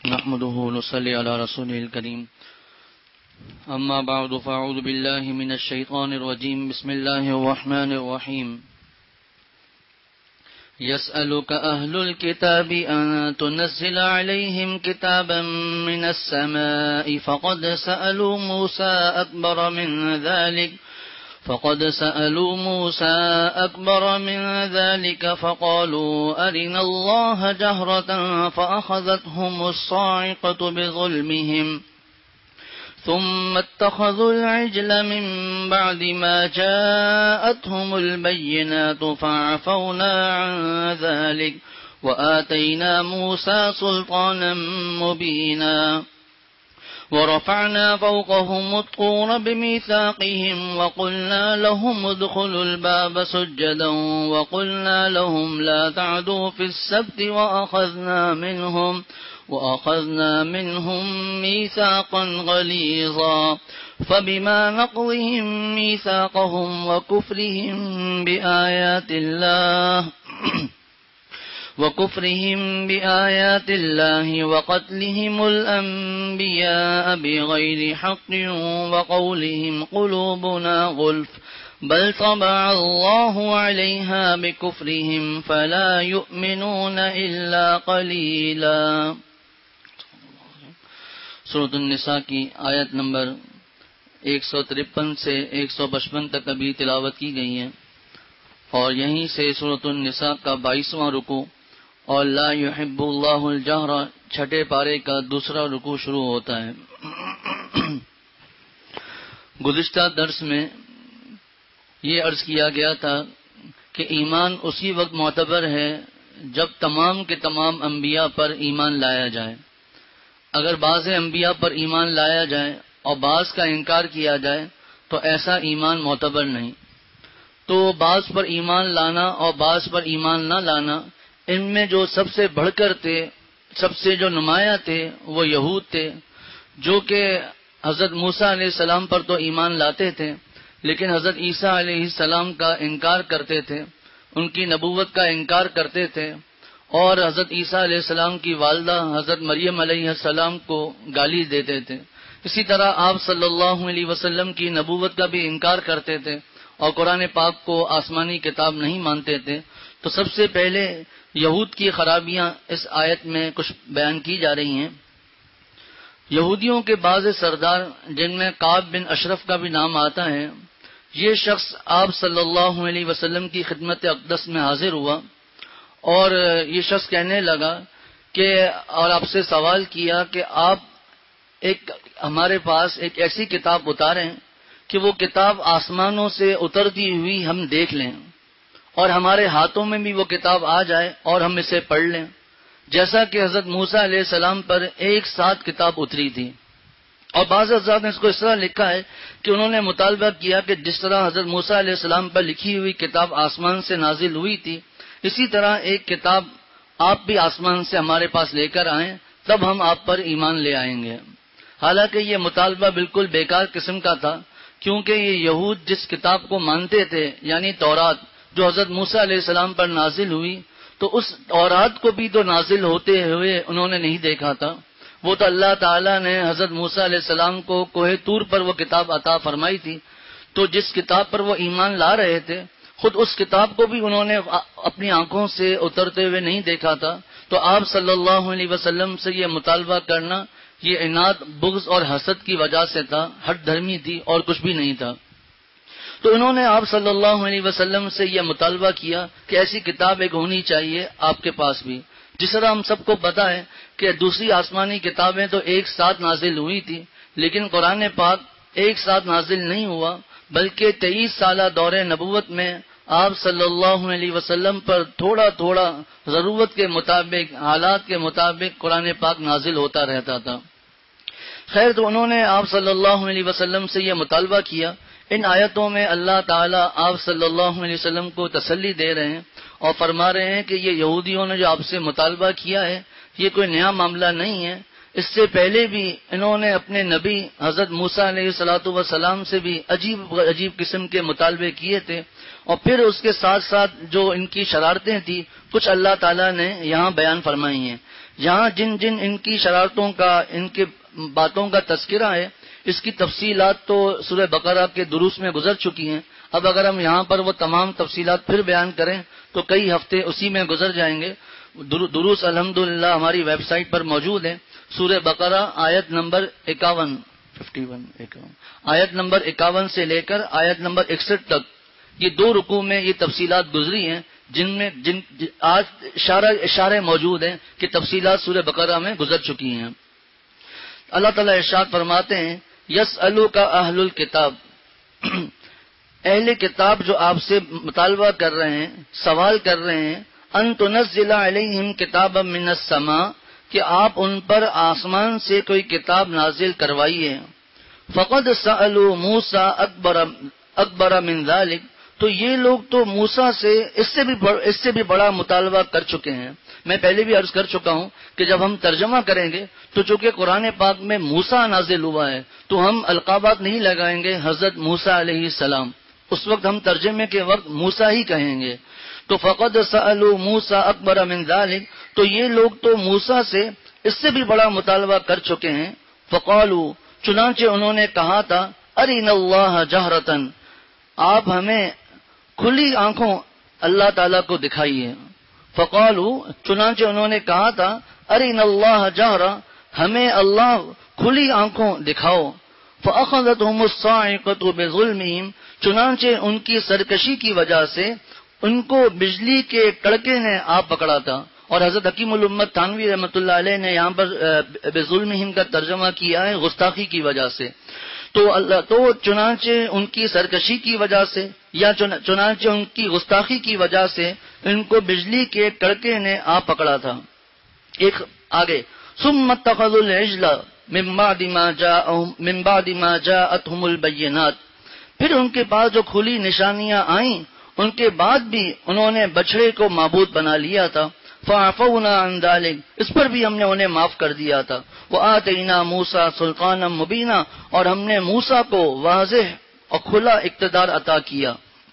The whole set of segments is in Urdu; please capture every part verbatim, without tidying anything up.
نحمده ونصلي على رسوله الكريم أما بعد فأعوذ بالله من الشيطان الرجيم بسم الله الرحمن الرحيم يسألك أهل الكتاب أن تنزل عليهم كتابا من السماء فقد سألوا موسى أكبر من ذلك فقد سألوا موسى أكبر من ذلك فقالوا أرنا الله جهرة فأخذتهم الصاعقة بظلمهم ثم اتخذوا العجل من بعد ما جاءتهم البينات فعفونا عن ذلك وآتينا موسى سلطانا مبينا ورفعنا فوقهم الطور بميثاقهم وقلنا لهم ادخلوا الباب سجدا وقلنا لهم لا تعدوا في السبت وأخذنا منهم وأخذنا منهم ميثاقا غليظا فبما نقضهم ميثاقهم وكفرهم بآيات الله وكفرهم بآيات الله وقتلهم الأنبياء بغير حق وقولهم قلوبنا غلف بل طبع الله عليها بكفرهم فلا يؤمنون إلا قليلا. سورۃ النساء کی آیت نمبر ایک سو ترپن سے ایک سو پچپن تک ابھی تلاوت کی گئی ہے، اور یہیں سے سورۃ النساء کا بائیسواں رکوع اور لا يحب اللہ الجہر چھٹے پارے کا دوسرا رکوع شروع ہوتا ہے. گزشتہ درس میں یہ عرض کیا گیا تھا کہ ایمان اسی وقت معتبر ہے جب تمام کے تمام انبیاء پر ایمان لایا جائے. اگر بعض انبیاء پر ایمان لایا جائے اور بعض کا انکار کیا جائے تو ایسا ایمان معتبر نہیں. تو بعض پر ایمان لانا اور بعض پر ایمان نہ لانا، ان میں جو سب سے بڑھ کر تھے، سب سے جو نمایاں تھے، وہ یہود تھے، جو کہ حضرت موسیٰ علیہ السلام پر تو ایمان لاتے تھے لیکن حضرت عیسیٰ علیہ السلام کا انکار کرتے تھے، ان کی نبوت کا انکار کرتے تھے، اور حضرت عیسیٰ علیہ السلام کی والدہ حضرت مریم علیہ السلام کو گالی دیتے تھے. اسی طرح آپ صلی اللہ علیہ وسلم کی نبوت کا بھی انکار کرتے تھے اور قرآن پاک کو آسمانی کتاب نہیں مانتے تھے. تو سب سے پہلے یہود کی خرابیاں اس آیت میں کچھ بیان کی جا رہی ہیں. یہودیوں کے بعض سردار، جن میں کعب بن اشرف کا بھی نام آتا ہے، یہ شخص آپ صلی اللہ علیہ وسلم کی خدمت اقدس میں حاضر ہوا اور یہ شخص کہنے لگا کہ اور آپ سے سوال کیا کہ آپ ایک ہمارے پاس ایک ایسی کتاب اتاریں کہ وہ کتاب آسمانوں سے اترتی ہوئی ہم دیکھ لیں اور ہمارے ہاتھوں میں بھی وہ کتاب آ جائے اور ہم اسے پڑھ لیں، جیسا کہ حضرت موسیٰ علیہ السلام پر ایک ساتھ کتاب اتری تھی. اور بعض حضرات نے اس کو اس طرح لکھا ہے کہ انہوں نے مطالبہ کیا کہ جس طرح حضرت موسیٰ علیہ السلام پر لکھی ہوئی کتاب آسمان سے نازل ہوئی تھی، اسی طرح ایک کتاب آپ بھی آسمان سے ہمارے پاس لے کر آئیں، تب ہم آپ پر ایمان لے آئیں گے. حالانکہ یہ مطالبہ بالکل بیکار قسم کا تھا، کیونکہ یہ یہود جس کتاب کو مانتے تھے یعنی تورات، جو حضرت موسیٰ علیہ السلام پر نازل ہوئی، تو اس تورات کو بھی تو نازل ہوتے ہوئے انہوں نے نہیں دیکھا تھا. وہ تو اللہ تعالیٰ نے حضرت موسیٰ علیہ السلام کو کوہ طور پر وہ کتاب عطا فرمائی تھی. تو جس کتاب پر وہ ایمان لا رہے تھے، خود اس کتاب کو بھی انہوں نے اپنی آنکھوں سے اترتے ہوئے نہیں دیکھا تھا. تو آپ صلی اللہ علیہ وسلم سے یہ مطالبہ کرنا یہ عناد، بغض اور حسد کی وجہ سے تھا، ہٹ دھرمی تھی اور کچھ بھی نہیں تھا. تو انہوں نے آپ صلی اللہ علیہ وسلم سے یہ مطالبہ کیا کہ ایسی کتاب ایک ہونی چاہیے آپ کے پاس بھی. جس طرح ہم سب کو پتا ہے کہ دوسری آسمانی کتابیں تو ایک ساتھ نازل ہوئی تھی، لیکن قرآن پاک ایک ساتھ نازل نہیں ہوا، بلکہ تیئیس سالہ دور نبوت میں آپ صلی اللہ علیہ وسلم پر تھوڑا تھوڑا ضرورت کے مطابق، حالات کے مطابق قرآن پاک نازل ہوتا رہتا تھا. خیر، تو انہوں نے آپ صلی اللہ علیہ وسلم سے یہ مطالبہ کیا. ان آیتوں میں اللہ تعالیٰ آپ صلی اللہ علیہ وسلم کو تسلی دے رہے ہیں اور فرما رہے ہیں کہ یہ یہودیوں نے جو آپ سے مطالبہ کیا ہے یہ کوئی نیا معاملہ نہیں ہے. اس سے پہلے بھی انہوں نے اپنے نبی حضرت موسیٰ علیہ الصلوۃ والسلام سے بھی عجیب عجیب قسم کے مطالبے کیے تھے، اور پھر اس کے ساتھ ساتھ جو ان کی شرارتیں تھیں کچھ اللہ تعالیٰ نے یہاں بیان فرمائی ہیں یہاں جن جن ان کی شرارتوں کا، ان کے باتوں کا تذکرہ ہے، اس کی تفصیلات تو سورہ بقرہ کے دروس میں گزر چکی ہیں. اب اگر ہم یہاں پر وہ تمام تفصیلات پھر بیان کریں تو کئی ہفتے اسی میں گزر جائیں گے. دروس الحمدللہ ہماری ویب سائٹ پر موجود ہیں. سورہ بقرہ آیت نمبر اکاون ففٹی ون اکاون آیت نمبر اکاون سے لے کر آیت نمبر اکسٹھ تک یہ دو رکوع میں یہ تفصیلات گزری ہیں، جن میں جن آج اشارہ اشارے موجود ہیں کہ تفصیلات سورہ بقرہ میں گزر چکی ہیں. اللہ تعالیٰ ارشاد فرماتے ہیں یسألوک اہل الکتاب، اہل کتاب جو آپ سے مطالبہ کر رہے ہیں، سوال کر رہے ہیں، ان تنزل علیہم کتابا من السماء، کہ آپ ان پر آسمان سے کوئی کتاب نازل کروائیے. فقد سألوا موسیٰ اکبر اکبر من ذلک، تو یہ لوگ تو موسیٰ سے اس سے بھی اس سے بھی بڑا مطالبہ کر چکے ہیں. میں پہلے بھی عرض کر چکا ہوں کہ جب ہم ترجمہ کریں گے تو چونکہ قرآن پاک میں موسیٰ نازل ہوا ہے تو ہم القابات نہیں لگائیں گے حضرت موسیٰ علیہ السلام، اس وقت ہم ترجمے کے وقت موسیٰ ہی کہیں گے. تو فقد سألوا موسیٰ اکبر من ذلک، تو یہ لوگ تو موسیٰ سے اس سے بھی بڑا مطالبہ کر چکے ہیں. فقالوا، چنانچہ انہوں نے کہا تھا، ارنا اللہ جہرتن، آپ ہمیں کھلی آنکھوں اللہ تعالیٰ کو دکھائیے. فقالوا، چنانچہ انہوں نے کہا تھا، ارنا اللہ جہرا، ہمیں اللہ کھلی آنکھوں دکھاؤ. فأخذتهم الصاعقة بظلمهم، چنانچہ ان کی سرکشی کی وجہ سے ان کو بجلی کے کڑکے نے آ پکڑا تھا. اور حضرت حکیم الامت تھانوی رحمۃ اللہ علیہ نے یہاں پر بظلمہم کا ترجمہ کیا ہے گستاخی کی وجہ سے. تو اللہ تو چنانچہ ان کی سرکشی کی وجہ سے یا چنانچہ ان کی گستاخی کی وجہ سے ان کو بجلی کے کڑکے نے آ پکڑا تھا. ایک آگے، ثم اتخذوا العجل من بعد ما جاءهم من بعد ما جاءتهم البینات، پھر ان کے پاس جو کھلی نشانیاں آئیں ان کے بعد بھی انہوں نے بچڑے کو معبود بنا لیا تھا. فعفونا عن ذلك، اس پر بھی ہم نے انہیں معاف کر دیا تھا. وآتینا موسیٰ سلطانا مبینا، اور ہم نے موسیٰ کو واضح اور کھلا اقتدار عطا کیا.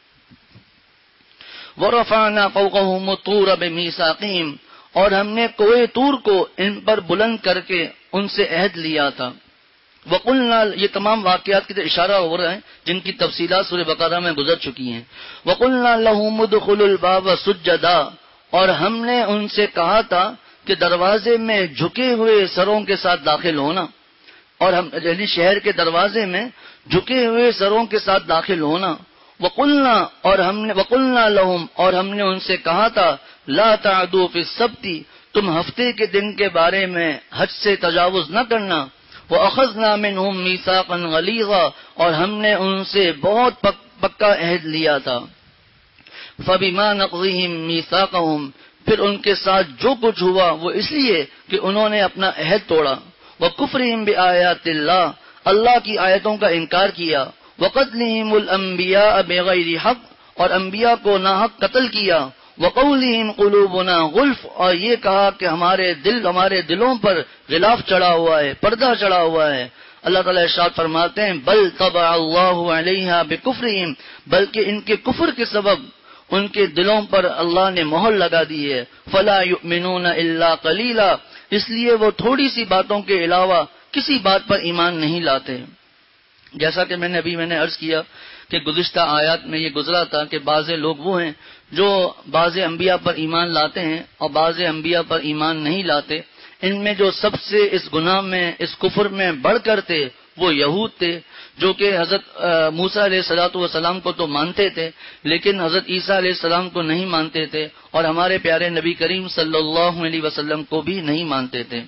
ورفعنا فوقهم الطور بمیثاقہم، اور ہم نے کوہ طور کو ان پر بلند کر کے ان سے عہد لیا تھا. وقلنا، یہ تمام واقعات کی اشارہ ہو رہا ہے جن کی تفصیلات سورہ بقرہ میں گزر چکی ہیں. وقلنا لهم ادخلوا الباب سجدا، اور ہم نے ان سے کہا تھا کہ دروازے میں جھکے ہوئے سروں کے ساتھ داخل ہونا، اور ہم یعنی شہر کے دروازے میں جھکے ہوئے سروں کے ساتھ داخل ہونا. وقلنا، اور ہم نے وقلنا لهم، اور ہم نے ان سے کہا تھا، لا تعدوا فی السبت، تم ہفتے کے دن کے بارے میں حد سے تجاوز نہ کرنا. وَأَخَذْنَا مِنْهُمْ مِيثَاقًا غَلِيظًا، اور ہم نے ان سے بہت پک پکا عہد لیا تھا. فَبِمَا نَقْضِهِمْ مِيثَاقَهُمْ، پھر ان کے ساتھ جو کچھ ہوا وہ اس لیے کہ انہوں نے اپنا عہد توڑا. وَكُفْرِهِمْ بِآيَاتِ اللَّهِ، اللہ کی آیتوں کا انکار کیا. وَقَتْلِهِمُ الْأَنْبِيَاءَ بِغَيْرِ حَقٍّ، اور انبیاء کو ناحق قتل کیا. وَقَوْلِهِمْ قُلُوبُنَا غُلْفٌ، اور یہ کہا کہ ہمارے دل ہمارے دلوں پر غلاف چڑھا ہوا ہے، پردہ چڑھا ہوا ہے. اللہ تعالیٰ ارشاد فرماتے ہیں، بل طبع اللہ علیہا بکفرہم، بلکہ ان کے کفر کے سبب ان کے دلوں پر اللہ نے مہر لگا دی ہے. فلا یؤمنون الا قلیلا، اس لیے وہ تھوڑی سی باتوں کے علاوہ کسی بات پر ایمان نہیں لاتے. جیسا کہ میں نے ابھی میں نے عرض کیا کہ گزشتہ آیات میں یہ گزرا تھا کہ بعض لوگ وہ ہیں جو بعض انبیاء پر ایمان لاتے ہیں اور بعض انبیاء پر ایمان نہیں لاتے. ان میں جو سب سے اس گناہ میں اس کفر میں بڑھ کر تھے وہ یہود تھے، جو کہ حضرت موسیٰ علیہ الصلوۃ والسلام کو تو مانتے تھے لیکن حضرت عیسیٰ علیہ السلام کو نہیں مانتے تھے، اور ہمارے پیارے نبی کریم صلی اللہ علیہ وسلم کو بھی نہیں مانتے تھے.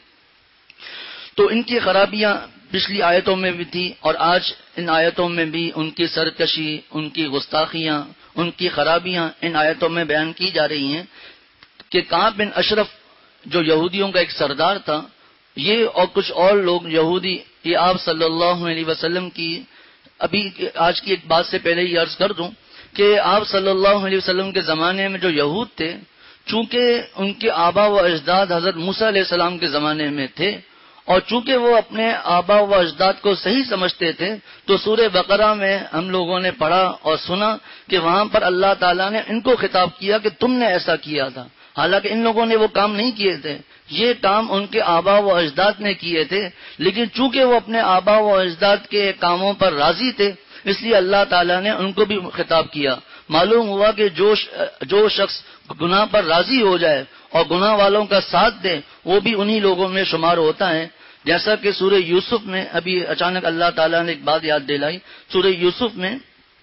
تو ان کی خرابیاں پچھلی آیتوں میں بھی تھی اور آج ان آیتوں میں بھی ان کی سرکشی، ان کی گستاخیاں، ان کی خرابیاں ان آیتوں میں بیان کی جا رہی ہیں. کہ کعب بن اشرف جو یہودیوں کا ایک سردار تھا، یہ اور کچھ اور لوگ یہودی، یہ آپ صلی اللہ علیہ وسلم کی ابھی آج کی ایک بات سے پہلے یہ عرض کر دوں کہ آپ صلی اللہ علیہ وسلم کے زمانے میں جو یہود تھے، چونکہ ان کے آبا و اجداد حضرت موسیٰ علیہ السلام کے زمانے میں تھے اور چونکہ وہ اپنے آبا و اجداد کو صحیح سمجھتے تھے، تو سورہ بقرہ میں ہم لوگوں نے پڑھا اور سنا کہ وہاں پر اللہ تعالیٰ نے ان کو خطاب کیا کہ تم نے ایسا کیا تھا. حالانکہ ان لوگوں نے وہ کام نہیں کیے تھے، یہ کام ان کے آبا و اجداد نے کیے تھے، لیکن چونکہ وہ اپنے آبا و اجداد کے کاموں پر راضی تھے اس لیے اللہ تعالیٰ نے ان کو بھی خطاب کیا۔ معلوم ہوا کہ جو جو شخص گناہ پر راضی ہو جائے اور گناہ والوں کا ساتھ دے وہ بھی انہی لوگوں میں شمار ہوتا ہے، جیسا کہ سورہ یوسف میں ابھی اچانک اللہ تعالیٰ نے ایک بات یاد دلائی۔ سورہ یوسف میں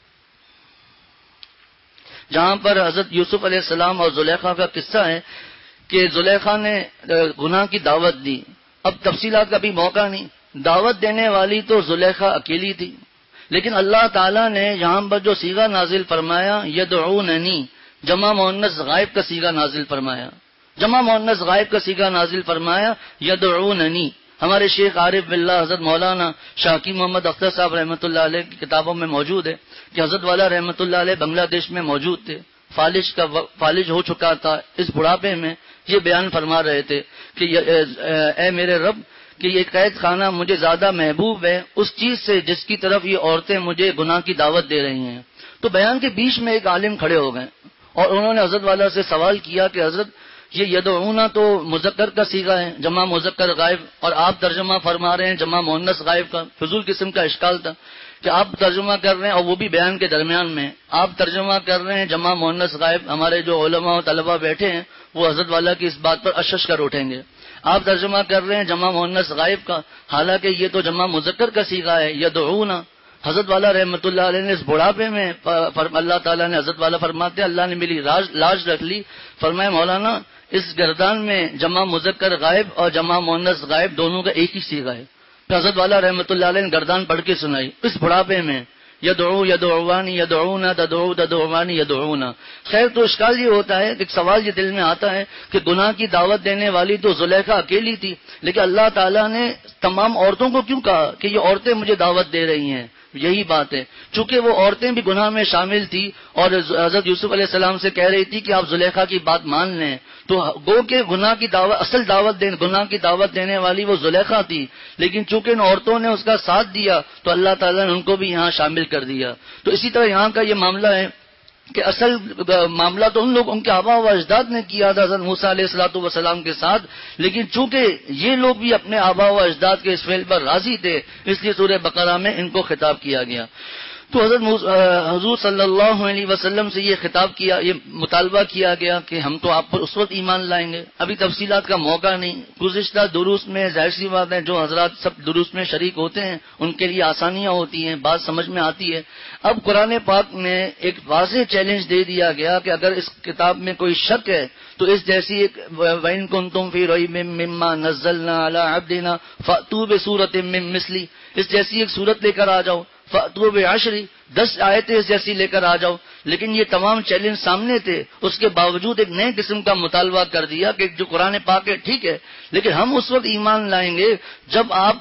جہاں پر حضرت یوسف علیہ السلام اور زلیخا کا قصہ ہے کہ زلیخا نے گناہ کی دعوت دی۔ اب تفصیلات کا بھی موقع نہیں، دعوت دینے والی تو زلیخا اکیلی تھی، لیکن اللہ تعالیٰ نے یہاں پر جو صیغہ نازل فرمایا یدعوننی، جمع مؤنث غائب کا صیغہ نازل فرمایا، جمع مؤنث غائب کا صیغہ نازل فرمایا یدعوننی۔ ہمارے شیخ عارف باللہ حضرت مولانا شاکی محمد اختر صاحب رحمۃ اللہ علیہ کی کتابوں میں موجود ہے کہ حضرت والا رحمۃ اللہ علیہ بنگلہ دیش میں موجود تھے، فالج کا فالج ہو چکا تھا، اس بڑھاپے میں یہ بیان فرما رہے تھے کہ اے میرے رب کہ یہ قید خانہ مجھے زیادہ محبوب ہے اس چیز سے جس کی طرف یہ عورتیں مجھے گناہ کی دعوت دے رہی ہیں۔ تو بیان کے بیچ میں ایک عالم کھڑے ہو گئے اور انہوں نے حضرت والا سے سوال کیا کہ حضرت یہ یدعونا تو مذکر کا صیغہ ہے، جمع مذکر غائب، اور آپ ترجمہ فرما رہے ہیں جمع مؤنث غائب کا۔ فضول قسم کا اشکال تھا کہ آپ ترجمہ کر رہے ہیں اور وہ بھی بیان کے درمیان میں آپ ترجمہ کر رہے ہیں جمع مؤنث غائب۔ ہمارے جو علماء و طلباء بیٹھے ہیں وہ حضرت والا کی اس بات پر اشش کر اٹھیں گے۔ آپ ترجمہ کر رہے ہیں جمع مؤنث غائب کا، حالانکہ یہ تو جمع مذکر کا صیغہ ہے یدعونا۔ حضرت والا رحمۃ اللہ علیہ نے اس بڑھاپے میں اللہ تعالیٰ نے حضرت والا فرماتے اللہ نے میری لاج رکھ لی، فرمایا مولانا اس گردان میں جمع مذکر غائب اور جمع مؤنث غائب دونوں کا ایک ہی صیغہ ہے۔ تو حضرت والا رحمۃ اللہ علیہ نے گردان پڑھ کے سنائی اس بڑھاپے میں یدعو یدعوانی یدعونا تدعو تدعوانی یدعونا۔ خیر تو اشکال یہ ہوتا ہے، ایک سوال یہ دل میں آتا ہے کہ گناہ کی دعوت دینے والی تو زلیخا اکیلی تھی، لیکن اللہ تعالیٰ نے تمام عورتوں کو کیوں کہا کہ یہ عورتیں مجھے دعوت دے رہی ہیں؟ یہی بات ہے، چونکہ وہ عورتیں بھی گناہ میں شامل تھی اور حضرت یوسف علیہ السلام سے کہہ رہی تھی کہ آپ زلیخا کی بات مان لیں، تو گو کہ گناہ کی دعوت اصل دعوت دین گناہ کی دعوت دینے والی وہ زلیخا تھی، لیکن چونکہ ان عورتوں نے اس کا ساتھ دیا تو اللہ تعالیٰ نے ان کو بھی یہاں شامل کر دیا۔ تو اسی طرح یہاں کا یہ معاملہ ہے کہ اصل معاملہ تو ان لوگ ان کے آبا و اجداد نے کیا تھا حضرت موسیٰ علیہ الصلوۃ والسلام کے ساتھ، لیکن چونکہ یہ لوگ بھی اپنے آبا و اجداد کے اس فعل پر راضی تھے اس لیے سورہ بقرہ میں ان کو خطاب کیا گیا۔ تو حضرت حضور صلی اللہ علیہ وسلم سے یہ خطاب کیا، یہ مطالبہ کیا گیا کہ ہم تو آپ پر اس وقت ایمان لائیں گے۔ ابھی تفصیلات کا موقع نہیں، گزشتہ دروس میں ظاہر سی بات ہے جو حضرات سب دروس میں شریک ہوتے ہیں ان کے لیے آسانیاں ہوتی ہیں، بات سمجھ میں آتی ہے۔ اب قرآن پاک میں ایک واضح چیلنج دے دیا گیا کہ اگر اس کتاب میں کوئی شک ہے تو اس جیسی ایک وَإِن كُنتُمْ فِي رَيْبٍ مِّمَّا نَزَّلْنَا عَلَىٰ عَبْدِنَا فَأْتُوا بِسُورَةٍ مِّن مِّثْلِهِ، اس جیسی ایک صورت لے کر آ جاؤ، فَأْتُوا بِعَشْرِ، دس آیتیں اس جیسی لے کر آ جاؤ۔ لیکن یہ تمام چیلنج سامنے تھے، اس کے باوجود ایک نئے قسم کا مطالبہ کر دیا کہ جو قرآن پاک ہے ٹھیک ہے، لیکن ہم اس وقت ایمان لائیں گے جب آپ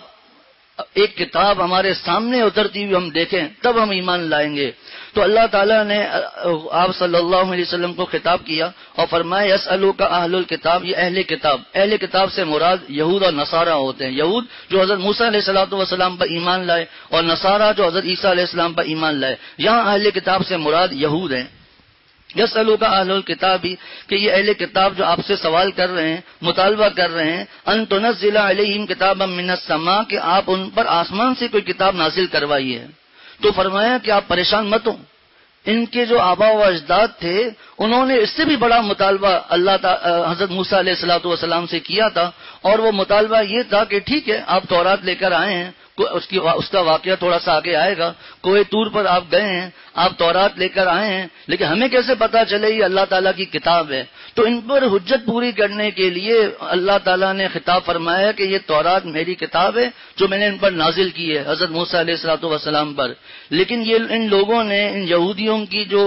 ایک کتاب ہمارے سامنے اترتی ہوئی ہم دیکھیں تب ہم ایمان لائیں گے۔ تو اللہ تعالیٰ نے آپ صلی اللہ علیہ وسلم کو خطاب کیا اور فرمایا یسألوک اہل الکتاب، یہ اہل کتاب، اہل کتاب سے مراد یہود اور نصارہ ہوتے ہیں، یہود جو حضرت موسیٰ علیہ الصلوۃ والسلام پر ایمان لائے اور نصارہ جو حضرت عیسیٰ علیہ السلام پر ایمان لائے، یہاں اہل کتاب سے مراد یہود ہیں۔ یسألوک اہل الکتاب کہ یہ اہل کتاب جو آپ سے سوال کر رہے ہیں، مطالبہ کر رہے ہیں، ان تنزل علیہم کتابا من السماء کہ آپ ان پر آسمان سے کوئی کتاب نازل کروائیے۔ تو فرمایا کہ آپ پریشان مت ہوں، ان کے جو آبا و اجداد تھے انہوں نے اس سے بھی بڑا مطالبہ اللہ حضرت موسیٰ علیہ الصلوۃ والسلام سے کیا تھا، اور وہ مطالبہ یہ تھا کہ ٹھیک ہے آپ تورات لے کر آئے ہیں، اس کی اس کا واقعہ تھوڑا سا آگے آئے گا، کوہ طور پر آپ گئے ہیں، آپ تورات لے کر آئے ہیں، لیکن ہمیں کیسے پتا چلے یہ اللہ تعالیٰ کی کتاب ہے؟ تو ان پر حجت پوری کرنے کے لیے اللہ تعالیٰ نے خطاب فرمایا کہ یہ تورات میری کتاب ہے جو میں نے ان پر نازل کی ہے حضرت موسیٰ علیہ الصلوۃ والسلام پر۔ لیکن یہ ان لوگوں نے، ان یہودیوں کی جو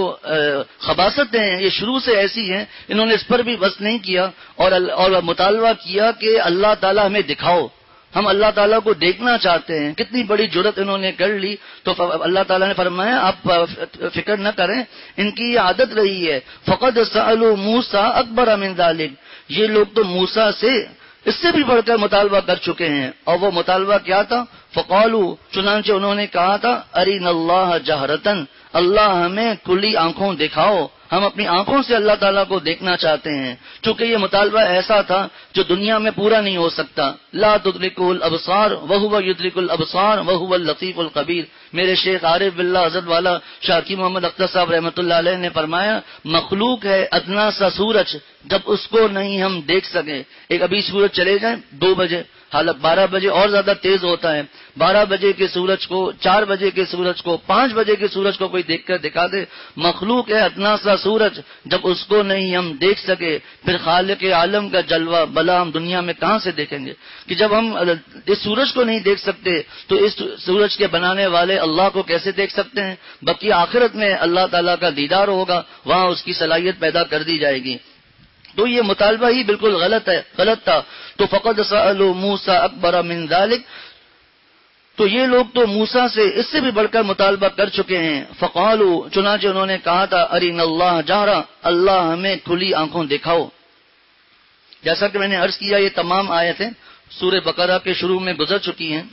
خباثتیں ہیں یہ شروع سے ایسی ہیں، انہوں نے اس پر بھی بس نہیں کیا اور اور مطالبہ کیا کہ اللہ تعالیٰ ہمیں دکھاؤ، ہم اللہ تعالیٰ کو دیکھنا چاہتے ہیں۔ کتنی بڑی جرت انہوں نے کر لی۔ تو اللہ تعالیٰ نے فرمایا آپ فکر نہ کریں، ان کی یہ عادت رہی ہے، فقد سألوا موسیٰ اکبر من ذلک، یہ لوگ تو موسیٰ سے اس سے بھی بڑھ کر مطالبہ کر چکے ہیں، اور وہ مطالبہ کیا تھا؟ فقالوا، چنانچہ انہوں نے کہا تھا ارین اللہ جہرتن، اللہ ہمیں کھلی آنکھوں دکھاؤ، ہم اپنی آنکھوں سے اللہ تعالیٰ کو دیکھنا چاہتے ہیں، چونکہ یہ مطالبہ ایسا تھا جو دنیا میں پورا نہیں ہو سکتا. لا تدرکہ الابصار وہو یدرک الابصار وہو اللطیف الخبیر. میرے شیخ عارف باللہ حضرت والا شاکی محمد اختر صاحب رحمۃ اللہ علیہ نے فرمایا، مخلوق ہے ادنا سا سورج، جب اس کو نہیں ہم دیکھ سکے. ایک ابھی سورج چلے جائیں دو بجے، حالت بارہ بجے اور زیادہ تیز ہوتا ہے، بارہ بجے کے سورج کو، چار بجے کے سورج کو، پانچ بجے کے سورج کو کوئی دیکھ کر دکھا دے. مخلوق ہے اتنا سا سورج، جب اس کو نہیں ہم دیکھ سکے پھر خالق عالم کا جلوہ بلا ہم دنیا میں کہاں سے دیکھیں گے؟ کہ جب ہم اس سورج کو نہیں دیکھ سکتے تو اس سورج کے بنانے والے اللہ کو کیسے دیکھ سکتے ہیں؟ باقی آخرت میں اللہ تعالیٰ کا دیدار ہوگا، وہاں اس کی صلاحیت پیدا کر دی جائے گی. تو یہ مطالبہ ہی بالکل غلط ہے، غلط تھا. تو فقد سألوا موسیٰ اکبر من ذلک، تو یہ لوگ تو موسیٰ سے اس سے بھی بڑھ کر مطالبہ کر چکے ہیں. فقالوا، چنانچہ انہوں نے کہا تھا، ارنا اللہ جہرا، اللہ ہمیں کھلی آنکھوں دکھاؤ. جیسا کہ میں نے عرض کیا یہ تمام آیتیں سورہ بقرہ کے شروع میں گزر چکی ہیں.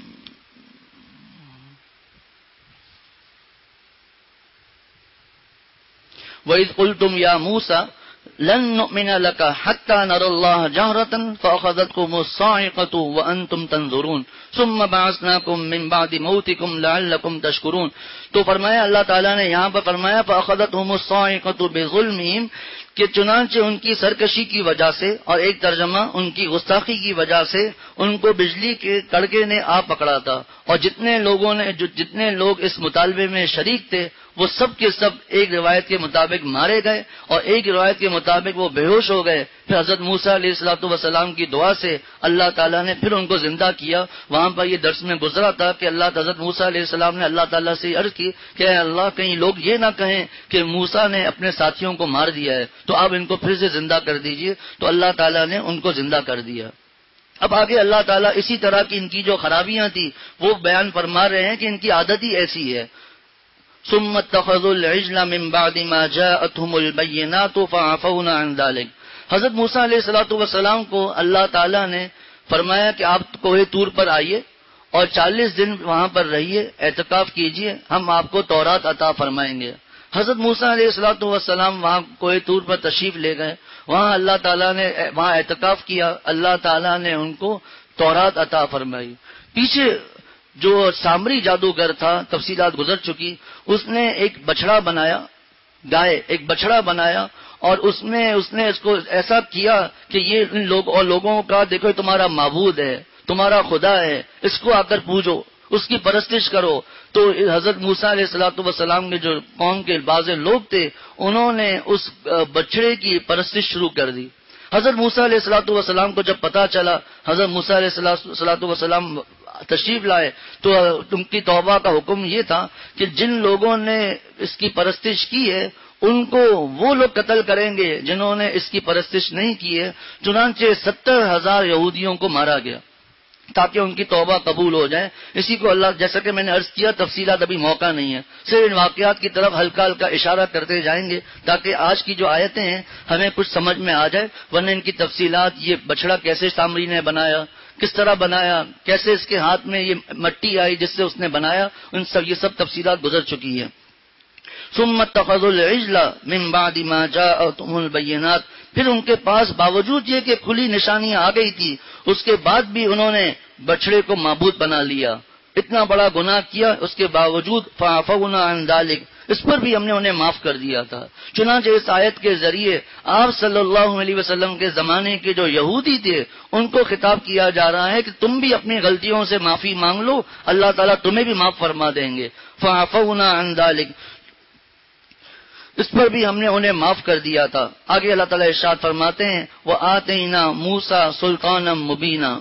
وَإِذْ قُلْتُمْ يَا مُوسَى لن نؤمن لك حتى نرى الله جهرة فأخذتكم الصاعقة وأنتم تنظرون ثم بعثناكم من بعد موتكم لعلكم تشكرون. تو فرمایا اللہ تعالیٰ نے یہاں پر فرمایا فأخذتهم الصاعقة بظلمهم، کہ چنانچہ ان کی سرکشی کی وجہ سے، اور ایک ترجمہ ان کی گستاخی کی وجہ سے ان کو بجلی کے کڑکے نے آ پکڑا تھا. اور جتنے لوگوں نے جو جتنے لوگ اس مطالبے میں شریک تھے وہ سب کے سب ایک روایت کے مطابق مارے گئے اور ایک روایت کے مطابق وہ بے ہوش ہو گئے. پھر حضرت موسیٰ علیہ الصلوۃ والسلام کی دعا سے اللہ تعالیٰ نے پھر ان کو زندہ کیا. وہاں پر یہ درس میں گزرا تھا کہ اللہ حضرت موسیٰ علیہ السلام نے اللہ تعالیٰ سے عرض کی کہ اے اللہ کہیں لوگ یہ نہ کہیں کہ موسیٰ نے اپنے ساتھیوں کو مار دیا ہے تو آپ ان کو پھر سے زندہ کر دیجئے. تو اللہ تعالیٰ نے ان کو زندہ کر دیا. اب آگے اللہ تعالیٰ اسی طرح کی ان کی جو خرابیاں تھی وہ بیان فرما رہے ہیں کہ ان کی عادت ہی ایسی ہے. ثم اتخذوا العجل من بعد ما جاءتهم البينات فعفونا عن ذلك. حضرت موسیٰ علیہ الصلوۃ والسلام کو اللہ تعالیٰ نے فرمایا کہ آپ کوہ طور پر آئیے اور چالیس دن وہاں پر رہیے، اعتکاف کیجیے، ہم آپ کو تورات عطا فرمائیں گے. حضرت موسیٰ علیہ الصلوۃ والسلام وہاں کوہ طور پر تشریف لے گئے، وہاں اللہ تعالیٰ نے وہاں اعتکاف کیا، اللہ تعالیٰ نے ان کو تورات عطا فرمائی. پیچھے جو سامری جادوگر تھا، تفصیلات گزر چکی، اس نے ایک بچڑا بنایا، گائے ایک بچڑا بنایا اور اس میں اس نے اس کو ایسا کیا کہ یہ ان لوگ اور لوگوں کا دیکھو تمہارا معبود ہے، تمہارا خدا ہے، اس کو آ کر پوجو، اس کی پرستش کرو. تو حضرت موسیٰ علیہ الصلوۃ والسلام کے جو قوم کے بعض لوگ تھے انہوں نے اس بچڑے کی پرستش شروع کر دی. حضرت موسیٰ علیہ الصلوۃ والسلام کو جب پتہ چلا، حضرت موسیٰ علیہ الصلوۃ والسلام تشریف لائے تو ان کی توبہ کا حکم یہ تھا کہ جن لوگوں نے اس کی پرستش کی ہے ان کو وہ لوگ قتل کریں گے جنہوں نے اس کی پرستش نہیں کی ہے. چنانچہ ستر ہزار یہودیوں کو مارا گیا تاکہ ان کی توبہ قبول ہو جائے. اسی کو اللہ، جیسا کہ میں نے عرض کیا تفصیلات ابھی موقع نہیں ہے، صرف ان واقعات کی طرف ہلکا ہلکا اشارہ کرتے جائیں گے تاکہ آج کی جو آیتیں ہیں ہمیں کچھ سمجھ میں آ جائے. ورنہ ان کی تفصیلات، یہ بچڑا کیسے سامری نے بنایا، کس طرح بنایا، کیسے اس کے ہاتھ میں یہ مٹی آئی جس سے اس نے بنایا، ان سب یہ سب تفصیلات گزر چکی ہیں. ثم اتخذوا العجل من بعد ما جاءتهم البينات، پھر ان کے پاس باوجود یہ کہ کھلی نشانیاں آ گئی تھی اس کے بعد بھی انہوں نے بچڑے کو معبود بنا لیا. اتنا بڑا گناہ کیا اس کے باوجود فعفونا عن ذلك، اس پر بھی ہم نے انہیں معاف کر دیا تھا. چنانچہ اس آیت کے ذریعے آپ صلی اللہ علیہ وسلم کے زمانے کے جو یہودی تھے ان کو خطاب کیا جا رہا ہے کہ تم بھی اپنی غلطیوں سے معافی مانگ لو، اللہ تعالیٰ تمہیں بھی معاف فرما دیں گے. فعفونا عن ذلك، اس پر بھی ہم نے انہیں معاف کر دیا تھا. آگے اللہ تعالیٰ ارشاد فرماتے ہیں وَآتَيْنَا مُوسَىٰ سُلْطَانًا مُبِينًا،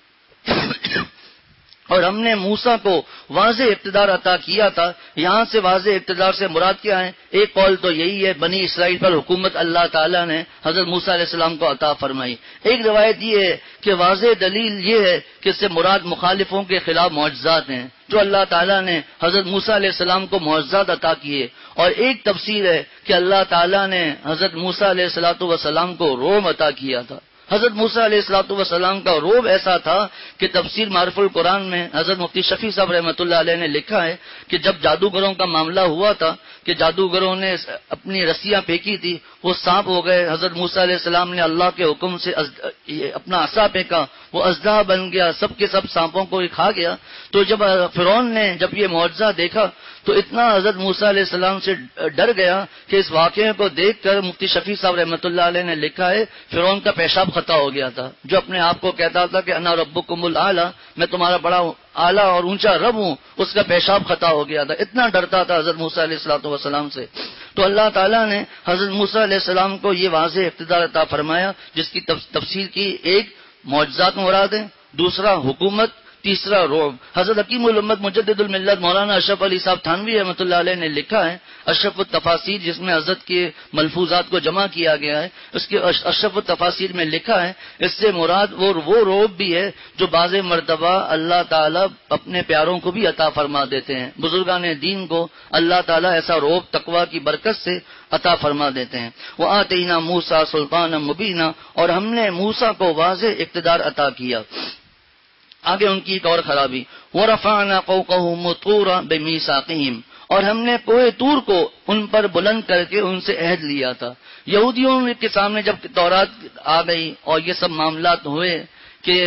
اور ہم نے موسیٰ کو واضح اقتدار عطا کیا تھا. یہاں سے واضح اقتدار سے مراد کیا ہے؟ ایک قول تو یہی ہے بنی اسرائیل پر حکومت اللہ تعالیٰ نے حضرت موسیٰ علیہ السلام کو عطا فرمائی. ایک روایت یہ ہے کہ واضح دلیل یہ ہے کہ اس سے مراد مخالفوں کے خلاف معجزات ہیں جو اللہ تعالیٰ نے حضرت موسیٰ علیہ السلام کو معجزات عطا کیے. اور ایک تفسیر ہے کہ اللہ تعالیٰ نے حضرت موسیٰ علیہ الصلوۃ والسلام کو روم عطا کیا تھا. حضرت موسیٰ علیہ الصلوۃ والسلام کا روب ایسا تھا کہ تفسیر معرف القرآن میں حضرت مفتی شفیع صاحب رحمۃ اللہ علیہ نے لکھا ہے کہ جب جادوگروں کا معاملہ ہوا تھا کہ جادوگروں نے اپنی رسیاں پھینکی تھی، وہ سانپ ہو گئے. حضرت موسیٰ علیہ السلام نے اللہ کے حکم سے اپنا عصا پھینکا، وہ اژدہا بن گیا، سب کے سب سانپوں کو کھا گیا. تو جب فرعون نے جب یہ معجزہ دیکھا تو اتنا حضرت موسیٰ علیہ السلام سے ڈر گیا کہ اس واقعے کو دیکھ کر مفتی شفیع صاحب رحمۃ اللہ علیہ نے لکھا ہے فرعون کا پیشاب خطا ہو گیا تھا، جو اپنے آپ کو کہتا تھا کہ انا ربکم الاعلی، میں تمہارا بڑا اعلیٰ اور اونچا رب ہوں، اس کا پیشاب خطا ہو گیا تھا. اتنا ڈرتا تھا حضرت موسیٰ علیہ الصلوۃ والسلام سے. تو اللہ تعالیٰ نے حضرت موسیٰ علیہ السلام کو یہ واضح اقتدار عطا فرمایا جس کی تفصیل کی. ایک معجزات مراد ہیں، دوسرا حکومت، تیسرا رعب. حضرت حکیم الامت مجدد الملت مولانا اشرف علی صاحب تھانوی رحمۃ اللہ علیہ نے لکھا ہے اشرف التفاسیر، جس میں حضرت کے ملفوظات کو جمع کیا گیا ہے. اس کے اشرف التفاسیر میں لکھا ہے اس سے مراد وہ وہ رعب بھی ہے جو بعض مرتبہ اللہ تعالیٰ اپنے پیاروں کو بھی عطا فرما دیتے ہیں. بزرگان دین کو اللہ تعالیٰ ایسا رعب تقویٰ کی برکت سے عطا فرما دیتے ہیں. وآتینا موسیٰ سلطانا مبینا، اور ہم نے موسیٰ کو واضح اقتدار عطا کیا. آگے ان کی ایک اور خرابی، وَرَفَعْنَا فَوْقَهُمُ الطُّورَ بِمِيثَاقِهِمْ، اور ہم نے کوہ طور کو ان پر بلند کر کے ان سے عہد لیا تھا. یہودیوں کے سامنے جب تورات آ گئی اور یہ سب معاملات ہوئے کہ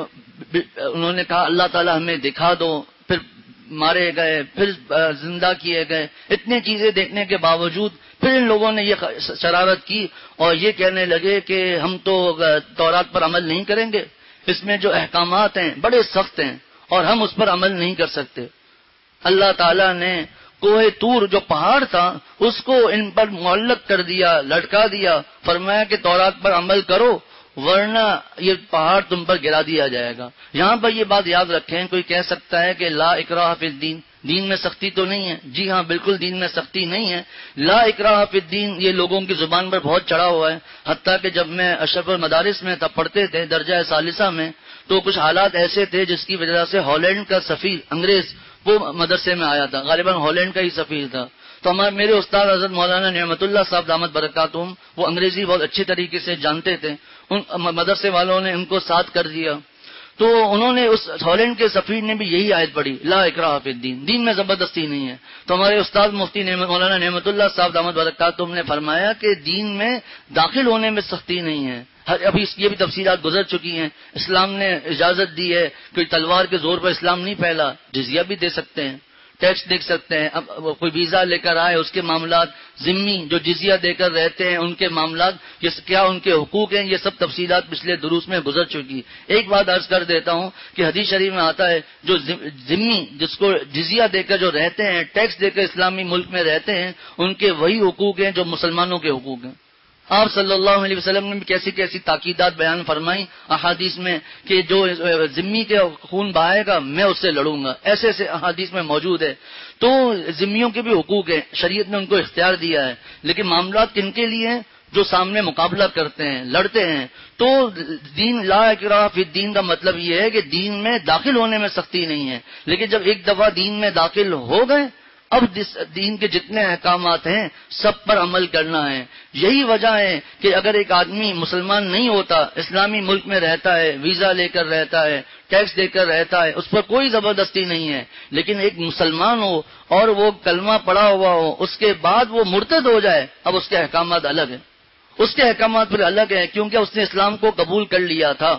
انہوں نے کہا اللہ تعالیٰ ہمیں دکھا دو، پھر مارے گئے، پھر زندہ کیے گئے. اتنی چیزیں دیکھنے کے باوجود پھر ان لوگوں نے یہ شرارت کی اور یہ کہنے لگے کہ ہم تو تورات پر عمل نہیں کریں گے، اس میں جو احکامات ہیں بڑے سخت ہیں اور ہم اس پر عمل نہیں کر سکتے. اللہ تعالیٰ نے کوہ طور جو پہاڑ تھا اس کو ان پر معلق کر دیا، لٹکا دیا، فرمایا کہ تورات پر عمل کرو ورنہ یہ پہاڑ تم پر گرا دیا جائے گا. یہاں پر یہ بات یاد رکھیں، کوئی کہہ سکتا ہے کہ لا اکراہ فی الدین، دین میں سختی تو نہیں ہے. جی ہاں، بالکل دین میں سختی نہیں ہے. لا اکراہ فی الدین یہ لوگوں کی زبان پر بہت چڑھا ہوا ہے. حتیٰ کہ جب میں اشرف المدارس میں تب پڑھتے تھے درجہ ثالثہ میں، تو کچھ حالات ایسے تھے جس کی وجہ سے ہالینڈ کا سفیر انگریز وہ مدرسے میں آیا تھا، غالباً ہالینڈ کا ہی سفیر تھا. تو ہمارے میرے استاد حضرت مولانا نعمت اللہ صاحب دامت برکاتہم وہ انگریزی بہت اچھی طریقے سے جانتے تھے. ان مدرسے والوں نے ان کو ساتھ کر دیا، تو انہوں نے اس ہالینڈ کے سفیر نے بھی یہی آیت پڑھی لا اکراہ فی الدین، دین میں زبردستی نہیں ہے. تو ہمارے استاد مفتی مولانا نعمت اللہ صاحب دامت برکاتہم نے فرمایا کہ دین میں داخل ہونے میں سختی نہیں ہے. ابھی اس کی بھی تفصیلات گزر چکی ہیں. اسلام نے اجازت دی ہے، کوئی تلوار کے زور پر اسلام نہیں پھیلا. جزیہ بھی دے سکتے ہیں، ٹیکس دیکھ سکتے ہیں. اب کوئی ویزا لے کر آئے اس کے معاملات، ذمی جو جزیہ دے کر رہتے ہیں ان کے معاملات، کیا ان کے حقوق ہیں، یہ سب تفصیلات پچھلے دروس میں گزر چکی. ایک بات عرض کر دیتا ہوں کہ حدیث شریف میں آتا ہے جو ذمی جس کو جزیہ دے کر جو رہتے ہیں، ٹیکس دے کر اسلامی ملک میں رہتے ہیں، ان کے وہی حقوق ہیں جو مسلمانوں کے حقوق ہیں. آپ صلی اللہ علیہ وسلم نے بھی کیسی کیسی تاکیدات بیان فرمائی احادیث میں کہ جو ذمی کے خون بہائے گا میں اس سے لڑوں گا، ایسے ایسے احادیث میں موجود ہے. تو ذمیوں کے بھی حقوق ہیں، شریعت نے ان کو اختیار دیا ہے، لیکن معاملات کن کے لیے ہیں؟ جو سامنے مقابلہ کرتے ہیں، لڑتے ہیں. تو دین لا اکراہ فی الدین کا مطلب یہ ہے کہ دین میں داخل ہونے میں سختی نہیں ہے، لیکن جب ایک دفعہ دین میں داخل ہو گئے اب دین کے جتنے احکامات ہیں سب پر عمل کرنا ہے. یہی وجہ ہے کہ اگر ایک آدمی مسلمان نہیں ہوتا، اسلامی ملک میں رہتا ہے، ویزا لے کر رہتا ہے، ٹیکس دے کر رہتا ہے، اس پر کوئی زبردستی نہیں ہے، لیکن ایک مسلمان ہو اور وہ کلمہ پڑھا ہوا ہو، اس کے بعد وہ مرتد ہو جائے، اب اس کے احکامات الگ ہیں. اس کے احکامات پھر الگ ہیں کیونکہ اس نے اسلام کو قبول کر لیا تھا.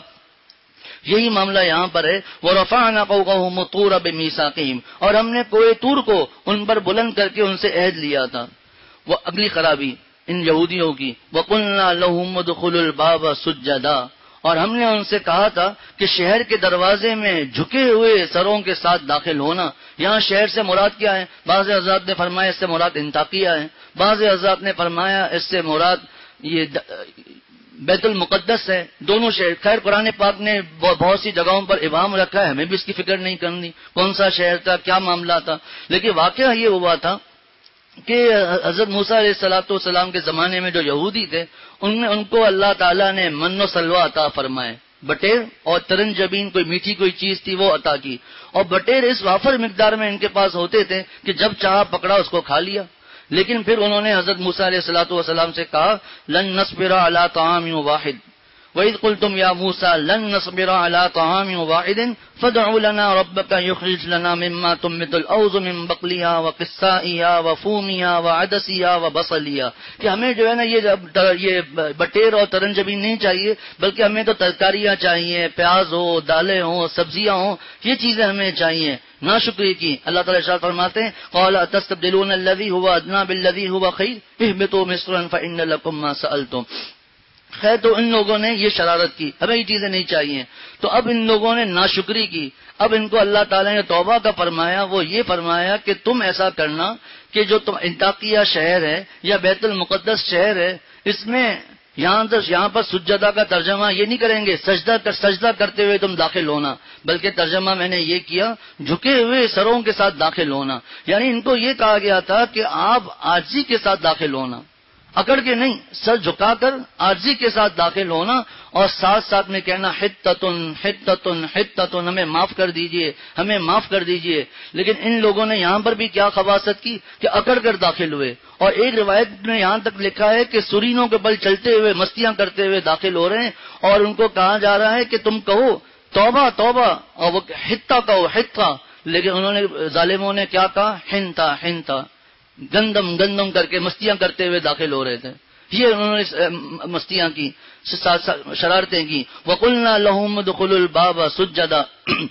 یہی معاملہ یہاں پر ہے. وَرَفَعْنَا فَوْقَهُمُ الطُّورَ بِمِيثَاقِهِمْ، اور ہم نے کوہ طور کو ان پر بلند کر کے ان سے عہد لیا تھا. وہ اگلی خرابی ان یہودیوں کی، وَقُلْنَا لَهُمُ ادْخُلُوا الْبَابَ سُجَّدًا، اور ہم نے ان سے کہا تھا کہ شہر کے دروازے میں جھکے ہوئے سروں کے ساتھ داخل ہونا. یہاں شہر سے مراد کیا ہے؟ بعض حضرات نے فرمایا اس سے مراد انطاکیہ ہے، بعض حضرات نے فرمایا اس سے مراد یہ بیت المقدس ہے. دونوں شہر، خیر قرآن پاک نے بہت سی جگہوں پر ابہام رکھا ہے، ہمیں بھی اس کی فکر نہیں کرنی کون سا شہر تھا، کیا معاملہ تھا. لیکن واقعہ یہ ہوا تھا کہ حضرت موسیٰ علیہ الصلوۃ والسلام کے زمانے میں جو یہودی تھے ان نے ان کو اللہ تعالیٰ نے من و سلوہ عطا فرمائے. بٹیر اور ترن جبین کوئی میٹھی کوئی چیز تھی وہ عطا کی، اور بٹیر اس وافر مقدار میں ان کے پاس ہوتے تھے کہ جب چاہا پکڑا اس کو کھا لیا. لیکن پھر انہوں نے حضرت موسیٰ علیہ الصلوۃ والسلام سے کہا لن نصبر علی طعام واحد، وَإِذْ قُلْتُمْ يَا مُوسَى لَن نَّصْبِرَ عَلَىٰ طَعَامٍ وَاحِدٍ فَادْعُ لَنَا رَبَّكَ يُخْرِجْ لَنَا مِمَّا تُنبِتُ الْأَرْضُ مِن بَقْلِهَا وَقِثَّائِهَا وَفُومِهَا وَعَدَسِهَا وَبَصَلِهَا کہ ہمیں جو ہے نا یہ یہ بٹیر اور ترنجبین نہیں چاہیے، بلکہ ہمیں تو ترکاریاں چاہیے، پیاز ہو، دالیں ہوں، سبزیاں ہوں، یہ چیزیں ہمیں چاہیے. ناشکری کی. اللہ تعالیٰ ارشاد فرماتے ہیں قال اتستبدلون الذي هو ادنى بالذي هو خير اهبطوا مصرا فان لكم ما سألتم. خیر تو ان لوگوں نے یہ شرارت کی، ہمیں یہ چیزیں نہیں چاہیے، تو اب ان لوگوں نے ناشکری کی. اب ان کو اللہ تعالیٰ نے توبہ کا فرمایا، وہ یہ فرمایا کہ تم ایسا کرنا کہ جو تم انطاکیہ شہر ہے یا بیت المقدس شہر ہے، اس میں یہاں یہاں پر سجدہ کا ترجمہ یہ نہیں کریں گے سجدہ کر سجدہ کرتے ہوئے تم داخل ہونا، بلکہ ترجمہ میں نے یہ کیا جھکے ہوئے سروں کے ساتھ داخل ہونا. یعنی ان کو یہ کہا گیا تھا کہ آپ عاجزی کے ساتھ داخل ہونا، اکڑ کے نہیں، سر جھکا کر عاجزی کے ساتھ داخل ہونا، اور ساتھ ساتھ میں کہنا حتتن حتتن حتتن، ہمیں معاف کر دیجئے، ہمیں معاف کر دیجئے. لیکن ان لوگوں نے یہاں پر بھی کیا خباثت کی کہ اکڑ کر داخل ہوئے. اور ایک روایت میں یہاں تک لکھا ہے کہ سرینوں کے بل چلتے ہوئے مستیاں کرتے ہوئے داخل ہو رہے ہیں، اور ان کو کہا جا رہا ہے کہ تم کہو توبہ توبہ، اور وہ حتہ کہو حتہ، لیکن انہوں نے ظالموں نے کیا کہا حنتا حنتا، گندم گندم کر کے مستیاں کرتے ہوئے داخل ہو رہے تھے. یہ انہوں نے مستیاں کی، شرارتیں کی. وَقُلْنَا لَهُمُ ادْخُلُوا الْبَابَ سُجَّدًا،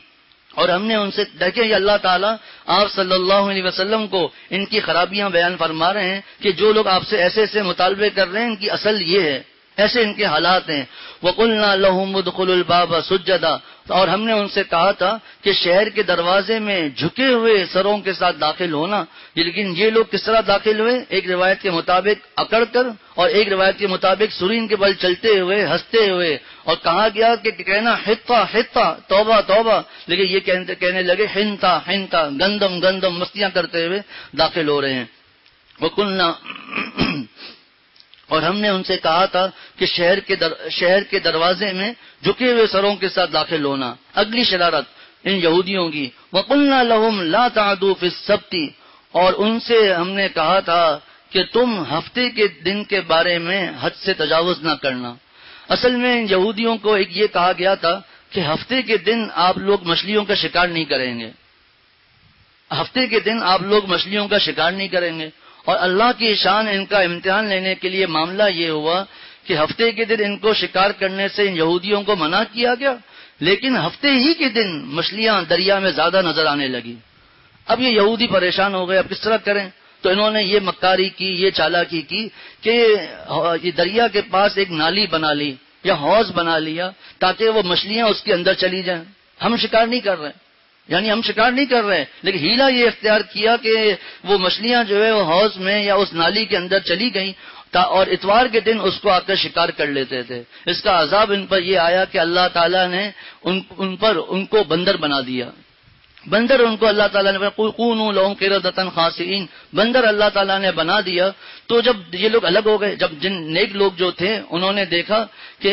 اور ہم نے ان سے دیکھیں یہ اللہ تعالیٰ آپ صلی اللہ علیہ وسلم کو ان کی خرابیاں بیان فرما رہے ہیں کہ جو لوگ آپ سے ایسے ایسے مطالبے کر رہے ہیں ان کی اصل یہ ہے، ایسے ان کے حالات ہیں. وَقُلْنَا لَهُمُ ادْخُلُوا الْبَابَ سُجَّدًا، اور ہم نے ان سے کہا تھا کہ شہر کے دروازے میں جھکے ہوئے سروں کے ساتھ داخل ہونا. لیکن یہ لوگ کس طرح داخل ہوئے؟ ایک روایت کے مطابق اکڑ کر، اور ایک روایت کے مطابق سرین کے بل چلتے ہوئے ہنستے ہوئے. اور کہا گیا کہ کہنا حتہ حتہ توبہ توبہ، لیکن یہ کہنے لگے ہنتا ہنتا، گندم گندم، مستیاں کرتے ہوئے داخل ہو رہے ہیں. وَقُلْنَا اور ہم نے ان سے کہا تھا کہ شہر کے در شہر کے دروازے میں جھکے ہوئے سروں کے ساتھ داخل ہونا. اگلی شرارت ان یہودیوں کی. وَقُلْنَا لَهُمْ لَا تَعْدُوا فِي السَّبْتِ، اور ان سے ہم نے کہا تھا کہ تم ہفتے کے دن کے بارے میں حد سے تجاوز نہ کرنا. اصل میں ان یہودیوں کو ایک یہ کہا گیا تھا کہ ہفتے کے دن آپ لوگ مچھلیوں کا شکار نہیں کریں گے، ہفتے کے دن آپ لوگ مچھلیوں کا شکار نہیں کریں گے. اور اللہ کی شان ان کا امتحان لینے کے لیے معاملہ یہ ہوا کہ ہفتے کے دن ان کو شکار کرنے سے ان یہودیوں کو منع کیا گیا، لیکن ہفتے ہی کے دن مچھلیاں دریا میں زیادہ نظر آنے لگی. اب یہ یہودی پریشان ہو گئے، اب کس طرح کریں؟ تو انہوں نے یہ مکاری کی، یہ چالاکی کی کہ یہ دریا کے پاس ایک نالی بنا لی یا حوض بنا لیا تاکہ وہ مچھلیاں اس کے اندر چلی جائیں. ہم شکار نہیں کر رہے، یعنی ہم شکار نہیں کر رہے، لیکن ہیلا یہ اختیار کیا کہ وہ مچھلیاں جو ہے وہ حوض میں یا اس نالی کے اندر چلی گئیں، اور اتوار کے دن اس کو آ کر شکار کر لیتے تھے. اس کا عذاب ان پر یہ آیا کہ اللہ تعالیٰ نے ان, ان پر ان کو بندر بنا دیا. بندر ان کو اللہ تعالیٰ نے قُونُوا لَهُمْ قِرَدَةً خَاسِئِينَ، بندر اللہ تعالیٰ نے بنا دیا. تو جب یہ لوگ الگ ہو گئے، جب جن نیک لوگ جو تھے انہوں نے دیکھا کہ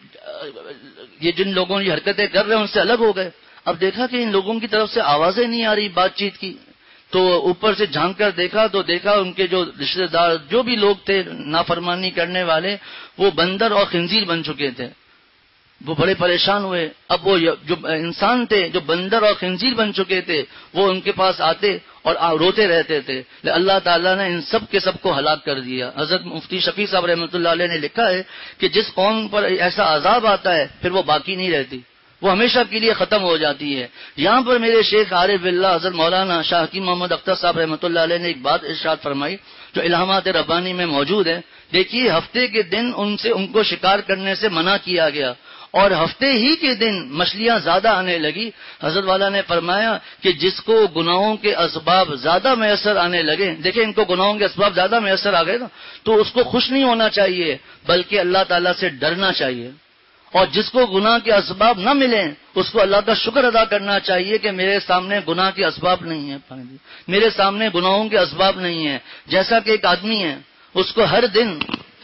یہ جن لوگوں نے حرکتیں کر رہے ہیں ان سے الگ ہو گئے، اب دیکھا کہ ان لوگوں کی طرف سے آوازیں نہیں آ رہی بات چیت کی، تو اوپر سے جھانک کر دیکھا تو دیکھا ان کے جو رشتہ دار جو بھی لوگ تھے نافرمانی کرنے والے وہ بندر اور خنزیر بن چکے تھے. وہ بڑے پریشان ہوئے. اب وہ جو انسان تھے جو بندر اور خنزیر بن چکے تھے وہ ان کے پاس آتے اور روتے رہتے تھے. اللہ تعالیٰ نے ان سب کے سب کو ہلاک کر دیا. حضرت مفتی شفیع صاحب رحمۃ اللہ علیہ نے لکھا ہے کہ جس قوم پر ایسا عذاب آتا ہے پھر وہ باقی نہیں رہتی، وہ ہمیشہ کے لیے ختم ہو جاتی ہے. یہاں پر میرے شیخ عارف باللہ حضرت مولانا شاہ حکیم محمد اختر صاحب رحمۃ اللہ علیہ نے ایک بات ارشاد فرمائی جو الہامات ربانی میں موجود ہے. دیکھیے ہفتے کے دن ان سے ان کو شکار کرنے سے منع کیا گیا اور ہفتے ہی کے دن مچھلیاں زیادہ آنے لگی. حضرت والا نے فرمایا کہ جس کو گناہوں کے اسباب زیادہ میسر آنے لگے، دیکھیں ان کو گناہوں کے اسباب زیادہ میسر آ گئے نا، تو اس کو خوش نہیں ہونا چاہیے بلکہ اللہ تعالیٰ سے ڈرنا چاہیے. اور جس کو گناہ کے اسباب نہ ملیں اس کو اللہ کا شکر ادا کرنا چاہیے کہ میرے سامنے گناہ کے اسباب نہیں ہیں، میرے سامنے گناہوں کے اسباب نہیں ہیں. جیسا کہ ایک آدمی ہے اس کو ہر دن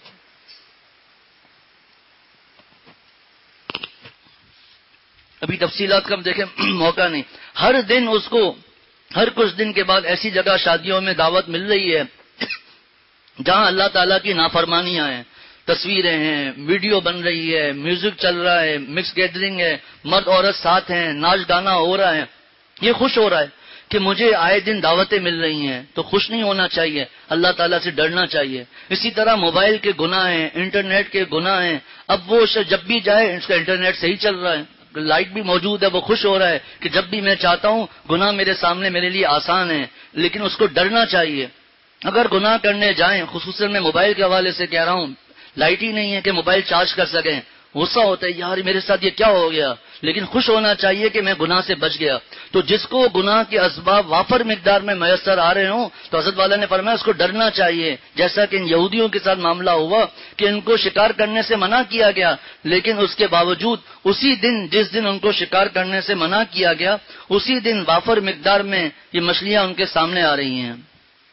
ابھی تفصیلات کا ہم دیکھیں موقع نہیں، ہر دن اس کو ہر کچھ دن کے بعد ایسی جگہ شادیوں میں دعوت مل رہی ہے جہاں اللہ تعالیٰ کی نافرمانیاں ہیں. تصویریں ہیں، ویڈیو بن رہی ہے، میوزک چل رہا ہے، مکس گیدرنگ ہے، مرد عورت ساتھ ہیں، ناچ گانا ہو رہا ہے، یہ خوش ہو رہا ہے کہ مجھے آئے دن دعوتیں مل رہی ہیں، تو خوش نہیں ہونا چاہیے، اللہ تعالیٰ سے ڈرنا چاہیے۔ اسی طرح موبائل کے گناہ ہیں، انٹرنیٹ کے گناہ ہیں، اب وہ جب بھی جائے اس کا انٹرنیٹ صحیح چل رہا ہے، لائٹ بھی موجود ہے، وہ خوش ہو رہا ہے کہ جب بھی میں چاہتا ہوں گناہ میرے سامنے میرے لیے آسان ہے، لیکن اس کو ڈرنا چاہیے۔ اگر گناہ کرنے جائیں، خصوصاً میں موبائل کے حوالے سے کہہ رہا ہوں، لائٹ ہی نہیں ہے کہ موبائل چارج کر سکیں، غصہ ہوتا ہے یار میرے ساتھ یہ کیا ہو گیا، لیکن خوش ہونا چاہیے کہ میں گناہ سے بچ گیا۔ تو جس کو گناہ کے اسباب وافر مقدار میں میسر آ رہے ہوں تو حضرت والا نے فرمایا اس کو ڈرنا چاہیے، جیسا کہ ان یہودیوں کے ساتھ معاملہ ہوا کہ ان کو شکار کرنے سے منع کیا گیا، لیکن اس کے باوجود اسی دن جس دن ان کو شکار کرنے سے منع کیا گیا اسی دن وافر مقدار میں یہ مچھلیاں ان کے سامنے آ رہی ہیں۔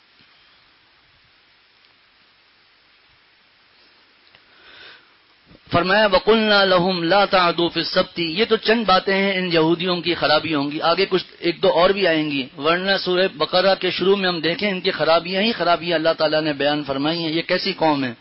فرمایا وَقُلْنَا لَهُمْ لَا تَعْدُوا فِي السَّبْتِ، یہ تو چند باتیں ہیں ان یہودیوں کی خرابیوں کی، آگے کچھ ایک دو اور بھی آئیں گی، ورنہ سورہ بقرہ کے شروع میں ہم دیکھیں ان کی خرابیاں ہی خرابیاں اللہ تعالیٰ نے بیان فرمائی ہیں، یہ کیسی قوم ہے۔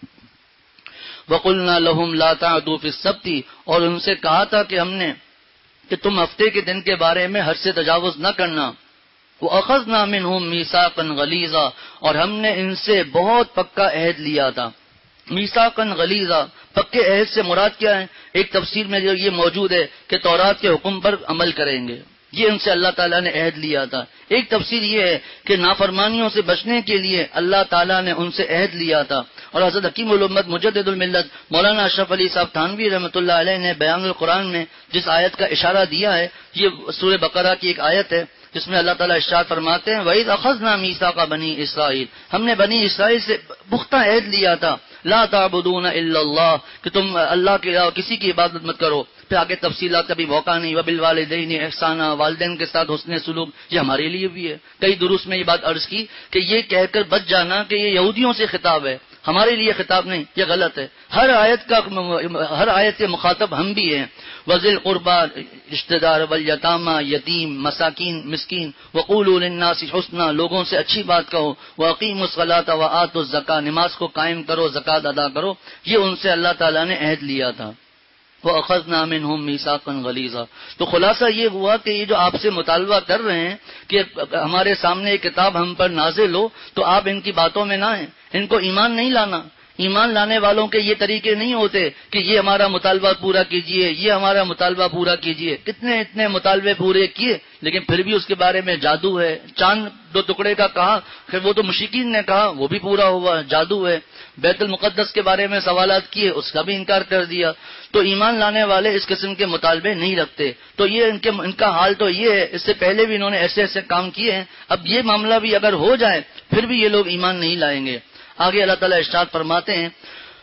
وَقُلْنَا لَهُمْ لَا تَعْدُوا فِي السَّبْتِ، اور ان سے کہا تھا کہ ہم نے کہ تم ہفتے کے دن کے بارے میں حد سے تجاوز نہ کرنا۔ وَأَخَذْنَا مِنْهُمْ مِيثَاقًا غَلِيظًا، اور ہم نے ان سے بہت پکا عہد لیا تھا۔ میثاقاً غلیظا، پکے عہد سے مراد کیا ہے؟ ایک تفسیر میں جو یہ موجود ہے کہ تورات کے حکم پر عمل کریں گے، یہ ان سے اللہ تعالیٰ نے عہد لیا تھا۔ ایک تفسیر یہ ہے کہ نافرمانیوں سے بچنے کے لیے اللہ تعالیٰ نے ان سے عہد لیا تھا۔ اور حضرت حکیم الامت مجدد الملت مولانا اشرف علی صاحب تھانوی رحمۃ اللہ علیہ نے بیان القرآن میں جس آیت کا اشارہ دیا ہے، یہ سورہ بقرہ کی ایک آیت ہے جس میں اللہ تعالیٰ ارشاد فرماتے ہیں وَإِذْ أَخَذْنَا مِيثَاقَ بَنِي إِسرائیل، ہم نے بنی اسرائیل سے پختہ عہد لیا تھا، لا تعبدون الا اللہ، کہ تم اللہ کے علاوہ کسی کی عبادت مت کرو۔ پھر آگے تفصیلات کا بھی موقع نہیں، وبالوالدین احسانا، والدین کے ساتھ حسن سلوک، یہ ہمارے لیے بھی ہے۔ کئی دروس میں یہ بات عرض کی کہ یہ کہہ کر بچ جانا کہ یہ یہودیوں سے خطاب ہے، ہمارے لیے خطاب نہیں، یہ غلط ہے۔ ہر آیت کا ہر آیت کے مخاطب ہم بھی ہیں۔ وذی القربى، رشتہ دار، والیتامى، یتیم، مساکین، مسکین، وقولوا للناس حسنا، لوگوں سے اچھی بات کہو، واقیموا الصلاۃ وآتوا الزکاۃ، نماز کو قائم کرو، زکوٰۃ ادا کرو، یہ ان سے اللہ تعالیٰ نے عہد لیا تھا۔ وَأَخَذْنَا مِنْهُمْ مِيثَاقًا غَلِيظًا، تو خلاصہ یہ ہوا کہ یہ جو آپ سے مطالبہ کر رہے ہیں کہ ہمارے سامنے ایک کتاب ہم پر نازل ہو، تو آپ ان کی باتوں میں نہ آئیں، ان کو ایمان نہیں لانا۔ ایمان لانے والوں کے یہ طریقے نہیں ہوتے کہ یہ ہمارا مطالبہ پورا کیجئے، یہ ہمارا مطالبہ پورا کیجئے۔ کتنے اتنے مطالبے پورے کیے لیکن پھر بھی اس کے بارے میں جادو ہے۔ چاند دو ٹکڑے کا کہا، پھر وہ تو مشرکین نے کہا، وہ بھی پورا ہوا، جادو ہے۔ بیت المقدس کے بارے میں سوالات کیے، اس کا بھی انکار کر دیا۔ تو ایمان لانے والے اس قسم کے مطالبے نہیں رکھتے۔ تو یہ ان کے ان کا حال تو یہ ہے، اس سے پہلے بھی انہوں نے ایسے ایسے کام کیے ہیں، اب یہ معاملہ بھی اگر ہو جائے پھر بھی یہ لوگ ایمان نہیں لائیں گے۔ آگے اللہ تعالیٰ ارشاد فرماتے ہیں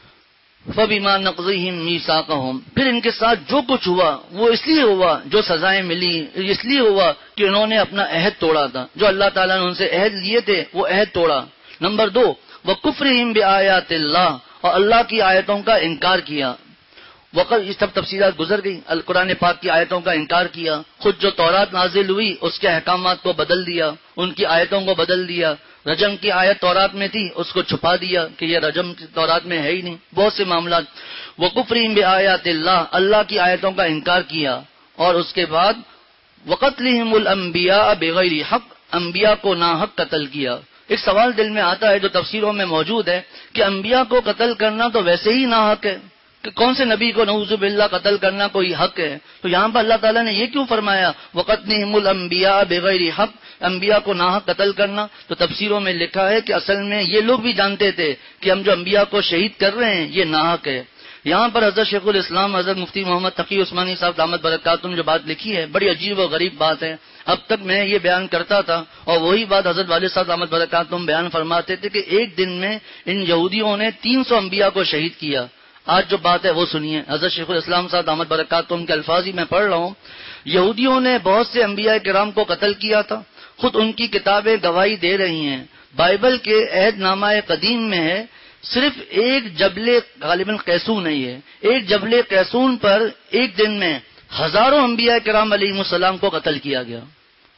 فَبِمَا نَقْضِهِمْ مِيثَاقَهُمْ، پھر ان کے ساتھ جو کچھ ہوا وہ اس لیے ہوا، جو سزائیں ملی اس لیے ہوا کہ انہوں نے اپنا عہد توڑا تھا، جو اللہ تعالیٰ نے ان سے عہد لیے تھے وہ عہد توڑا۔ نمبر دو، وَكُفْرِهِمْ بِآيَاتِ اللَّهِ، اور اللہ کی آیتوں کا انکار کیا۔ وقت یہ سب تفصیلات گزر گئی، القرآن پاک کی آیتوں کا انکار کیا، خود جو تورات نازل ہوئی اس کے احکامات کو بدل دیا، ان کی آیتوں کو بدل دیا۔ رجم کی آیت تورات میں تھی، اس کو چھپا دیا کہ یہ رجم تورات میں ہے ہی نہیں، بہت سے معاملات۔ وَكُفْرِهِمْ بِآيَاتِ اللَّهِ، اللہ کی آیتوں کا انکار کیا، اور اس کے بعد وَقَتْلِهِمُ الْأَنْبِيَاءَ بِغَيْرِ حق، انبیاء کو ناحق قتل کیا۔ ایک سوال دل میں آتا ہے جو تفسیروں میں موجود ہے کہ انبیاء کو قتل کرنا تو ویسے ہی ناحق ہے، کہ کون سے نبی کو نعوذ باللہ قتل کرنا کوئی حق ہے؟ تو یہاں پر اللہ تعالیٰ نے یہ کیوں فرمایا وَقَتْلِهِمُ الْأَنْبِيَاءَ بِغَيْرِ حق، انبیاء کو ناحق قتل کرنا؟ تو تفسیروں میں لکھا ہے کہ اصل میں یہ لوگ بھی جانتے تھے کہ ہم جو انبیاء کو شہید کر رہے ہیں یہ ناحق ہے۔ یہاں پر حضرت شیخ الاسلام حضرت مفتی محمد تقی عثمانی صاحب دامت برکاتہم نے جو بات لکھی ہے بڑی عجیب و غریب بات ہے۔ اب تک میں یہ بیان کرتا تھا اور وہی بات حضرت والد صاحب دامت برکاتہم بیان فرماتے تھے کہ ایک دن میں ان یہودیوں نے تین سو انبیاء کو شہید کیا۔ آج جو بات ہے وہ سنیے، حضرت شیخ الاسلام صاحب دامت برکاتہم کے الفاظ ہی میں پڑھ رہا ہوں۔ یہودیوں نے بہت سے انبیاء کرام کو قتل کیا تھا، خود ان کی کتابیں گواہی دے رہی ہیں۔ بائبل کے عہد نامہ قدیم میں ہے صرف ایک جبل غالباً قیسون نہیں ہے، ایک جبل قیسون پر ایک دن میں ہزاروں انبیاء کرام علیہم السلام کو قتل کیا گیا،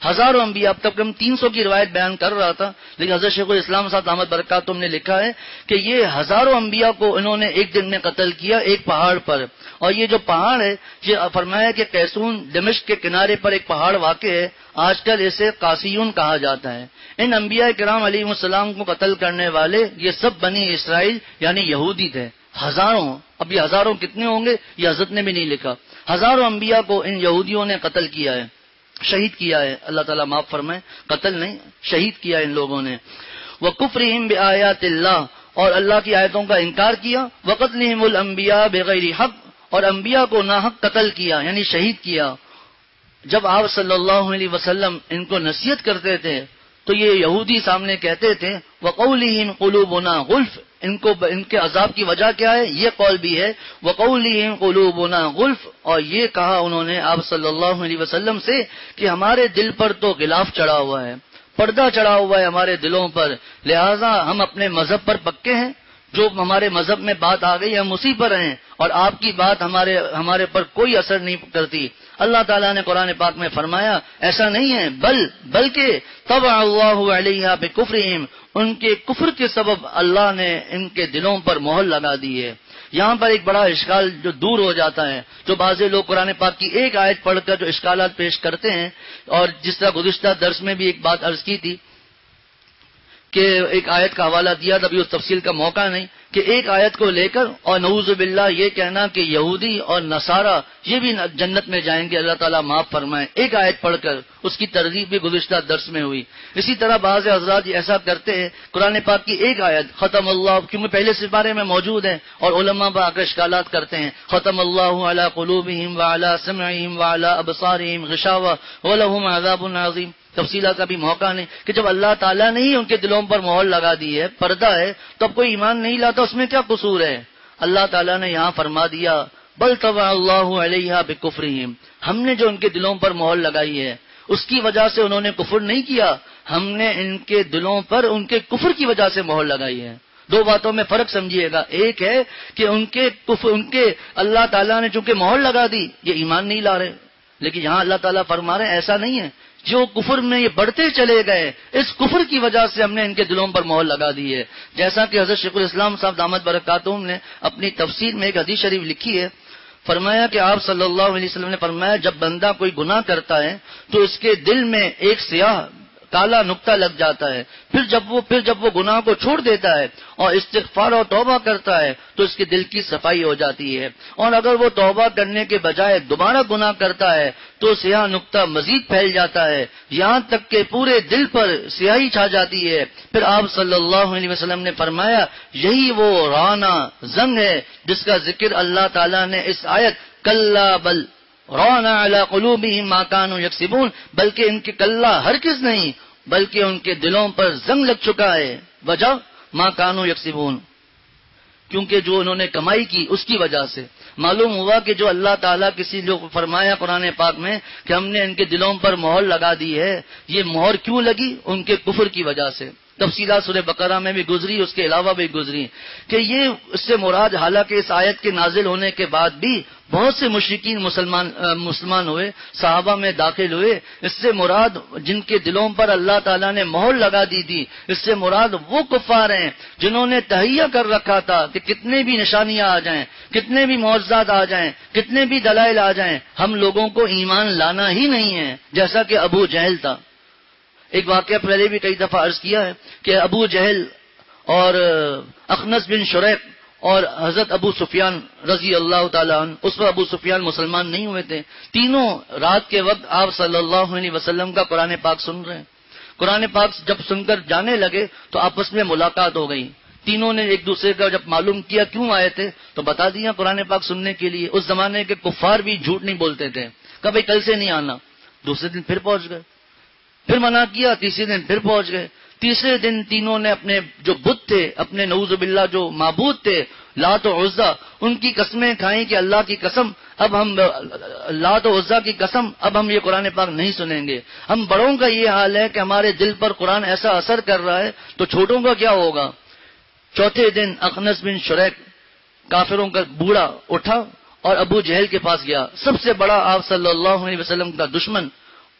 ہزاروں انبیاء، اب تک ہم تین سو کی روایت بیان کر رہا تھا، لیکن حضرت شیخ الاسلام صاحب دامت برکاتہم نے لکھا ہے کہ یہ ہزاروں انبیاء کو انہوں نے ایک دن میں قتل کیا ایک پہاڑ پر. اور یہ جو پہاڑ ہے، یہ فرمایا کہ قیسون دمشق کے کنارے پر ایک پہاڑ واقع ہے، آج کل اسے قاسیون کہا جاتا ہے. ان انبیاء کرام علیہ السلام کو قتل کرنے والے یہ سب بنی اسرائیل یعنی یہودی تھے. ہزاروں، اب یہ ہزاروں کتنے ہوں گے یہ حضرت نے بھی نہیں لکھا. ہزاروں انبیاء کو ان یہودیوں نے قتل کیا ہے، شہید کیا ہے. اللہ تعالیٰ معاف فرمائے، قتل نہیں شہید کیا ان لوگوں نے. وَكُفْرِهِمْ بِآيَاتِ اللَّهِ، اور اللہ کی آیتوں کا انکار کیا. وَقَتْلِهِمُ الْأَنْبِيَاءَ بِغَيْرِ حَقٍّ، اور انبیاء کو ناحق قتل کیا یعنی شہید کیا. جب آپ صلی اللہ علیہ وسلم ان کو نصیحت کرتے تھے تو یہ یہودی سامنے کہتے تھے وَقَوْلِهِمْ قُلُوبُنَا غُلْفٌ، ان کو ان کے عذاب کی وجہ کیا ہے؟ یہ قول بھی ہے وَقَوْلِهِمْ قُلُوبُنَا غُلْفٌ، اور یہ کہا انہوں نے آپ صلی اللہ علیہ وسلم سے کہ ہمارے دل پر تو غلاف چڑھا ہوا ہے، پردہ چڑھا ہوا ہے ہمارے دلوں پر، لہذا ہم اپنے مذہب پر پکے ہیں. جو ہمارے مذہب میں بات آ گئی ہم اسی پر ہیں، اور آپ کی بات ہمارے ہمارے پر کوئی اثر نہیں کرتی. اللہ تعالیٰ نے قرآن پاک میں فرمایا ایسا نہیں ہے، بل بلکہ طبع اللہ علیہا بکفرہم، ان کے کفر کے سبب اللہ نے ان کے دلوں پر مہر لگا دی ہے. یہاں پر ایک بڑا اشکال جو دور ہو جاتا ہے، جو بعض لوگ قرآن پاک کی ایک آیت پڑھ کر جو اشکالات پیش کرتے ہیں، اور جس طرح گزشتہ درس میں بھی ایک بات عرض کی تھی کہ ایک آیت کا حوالہ دیا تھا، ابھی اس تفصیل کا موقع نہیں، کہ ایک آیت کو لے کر اور نعوذ باللہ یہ کہنا کہ یہودی اور نصارہ یہ بھی جنت میں جائیں گے، اللہ تعالیٰ معاف فرمائے، ایک آیت پڑھ کر اس کی ترغیب بھی گزشتہ درس میں ہوئی. اسی طرح بعض حضرات ایسا کرتے ہیں، قرآن پاک کی ایک آیت ختم اللہ، کیونکہ پہلے سپارے میں موجود ہے اور علماء با آ کر اشکالات کرتے ہیں، ختم اللہ علی قلوبہم وعلی سمعہم وعلی ابصارہم غشاوہ ولہم عذاب عظیم. تفصیلات کا بھی موقع نہیں کہ جب اللہ تعالیٰ نے ہی ان کے دلوں پر مہر لگا دی ہے، پردہ ہے، تو اب کوئی ایمان نہیں لاتا، اس میں کیا قصور ہے؟ اللہ تعالیٰ نے یہاں فرما دیا بل طبع اللہ علیہا بکفرہم، ہم نے جو ان کے دلوں پر مہر لگائی ہے اس کی وجہ سے انہوں نے کفر نہیں کیا، ہم نے ان کے دلوں پر ان کے کفر کی وجہ سے مہر لگائی ہے. دو باتوں میں فرق سمجھیے گا، ایک ہے کہ ان کے کفر، ان کے اللہ تعالیٰ نے چونکہ مہر لگا دی یہ ایمان نہیں لا رہے، لیکن یہاں اللہ تعالیٰ فرما رہے ہیں ایسا نہیں ہے، جو کفر میں یہ بڑھتے چلے گئے اس کفر کی وجہ سے ہم نے ان کے دلوں پر مہر لگا دی ہے. جیسا کہ حضرت شیخ الاسلام صاحب دامت برکاتہم نے اپنی تفسیر میں ایک حدیث شریف لکھی ہے، فرمایا کہ آپ صلی اللہ علیہ وسلم نے فرمایا جب بندہ کوئی گناہ کرتا ہے تو اس کے دل میں ایک سیاہ کالا نقطہ لگ جاتا ہے، پھر جب وہ پھر جب وہ گناہ کو چھوڑ دیتا ہے اور استغفار اور توبہ کرتا ہے تو اس کے دل کی صفائی ہو جاتی ہے، اور اگر وہ توبہ کرنے کے بجائے دوبارہ گناہ کرتا ہے تو سیاہ نقطہ مزید پھیل جاتا ہے یہاں تک کہ پورے دل پر سیاہی چھا جاتی ہے. پھر آپ صلی اللہ علیہ وسلم نے فرمایا یہی وہ رانا زنگ ہے جس کا ذکر اللہ تعالیٰ نے اس آیت کلا بل رانا علی قلوبہم ما کانوا یکسبون، بلکہ ان کے کلا ہرگز نہیں بلکہ ان کے دلوں پر زنگ لگ چکا ہے. وجہ ما کانوا یکسبون، کیونکہ جو انہوں نے کمائی کی اس کی وجہ سے. معلوم ہوا کہ جو اللہ تعالیٰ کسی جو فرمایا قرآن پاک میں کہ ہم نے ان کے دلوں پر مہر لگا دی ہے، یہ مہر کیوں لگی؟ ان کے کفر کی وجہ سے. تفصیلات سورہ بقرہ میں بھی گزری، اس کے علاوہ بھی گزری کہ یہ اس سے مراد، حالانکہ اس آیت کے نازل ہونے کے بعد بھی بہت سے مشرکین مسلمان مسلمان ہوئے، صحابہ میں داخل ہوئے، اس سے مراد جن کے دلوں پر اللہ تعالیٰ نے مہر لگا دی تھی، اس سے مراد وہ کفار ہیں جنہوں نے تہیہ کر رکھا تھا کہ کتنے بھی نشانیاں آ جائیں، کتنے بھی معجزات آ جائیں، کتنے بھی دلائل آ جائیں، ہم لوگوں کو ایمان لانا ہی نہیں ہے. جیسا کہ ابو جہل تھا. ایک واقعہ پہلے بھی کئی دفعہ عرض کیا ہے کہ ابو جہل اور اخنس بن شریق اور حضرت ابو سفیان رضی اللہ تعالیٰ عنہ، اس وقت ابو سفیان مسلمان نہیں ہوئے تھے، تینوں رات کے وقت آپ صلی اللہ علیہ وسلم کا قرآن پاک سن رہے ہیں. قرآن پاک جب سن کر جانے لگے تو آپس میں ملاقات ہو گئی. تینوں نے ایک دوسرے کا جب معلوم کیا کیوں آئے تھے تو بتا دیا قرآن پاک سننے کے لیے. اس زمانے کے کفار بھی جھوٹ نہیں بولتے تھے، کبھی کل سے نہیں آنا. دوسرے دن پھر پہنچ گئے، پھر منع کیا، تیسرے دن پھر پہنچ گئے. تیسرے دن تینوں نے اپنے جو بت تھے، اپنے نعوذ باللہ جو معبود تھے لات و عزا، ان کی قسمیں کھائیں کہ اللہ کی قسم اب ہم لات و عزا کی قسم اب ہم یہ قرآن پاک نہیں سنیں گے. ہم بڑوں کا یہ حال ہے کہ ہمارے دل پر قرآن ایسا اثر کر رہا ہے تو چھوٹوں کا کیا ہوگا. چوتھے دن اخنس بن شریق کافروں کا بوڑھا اٹھا اور ابو جہل کے پاس گیا، سب سے بڑا آپ صلی اللہ علیہ وسلم کا دشمن،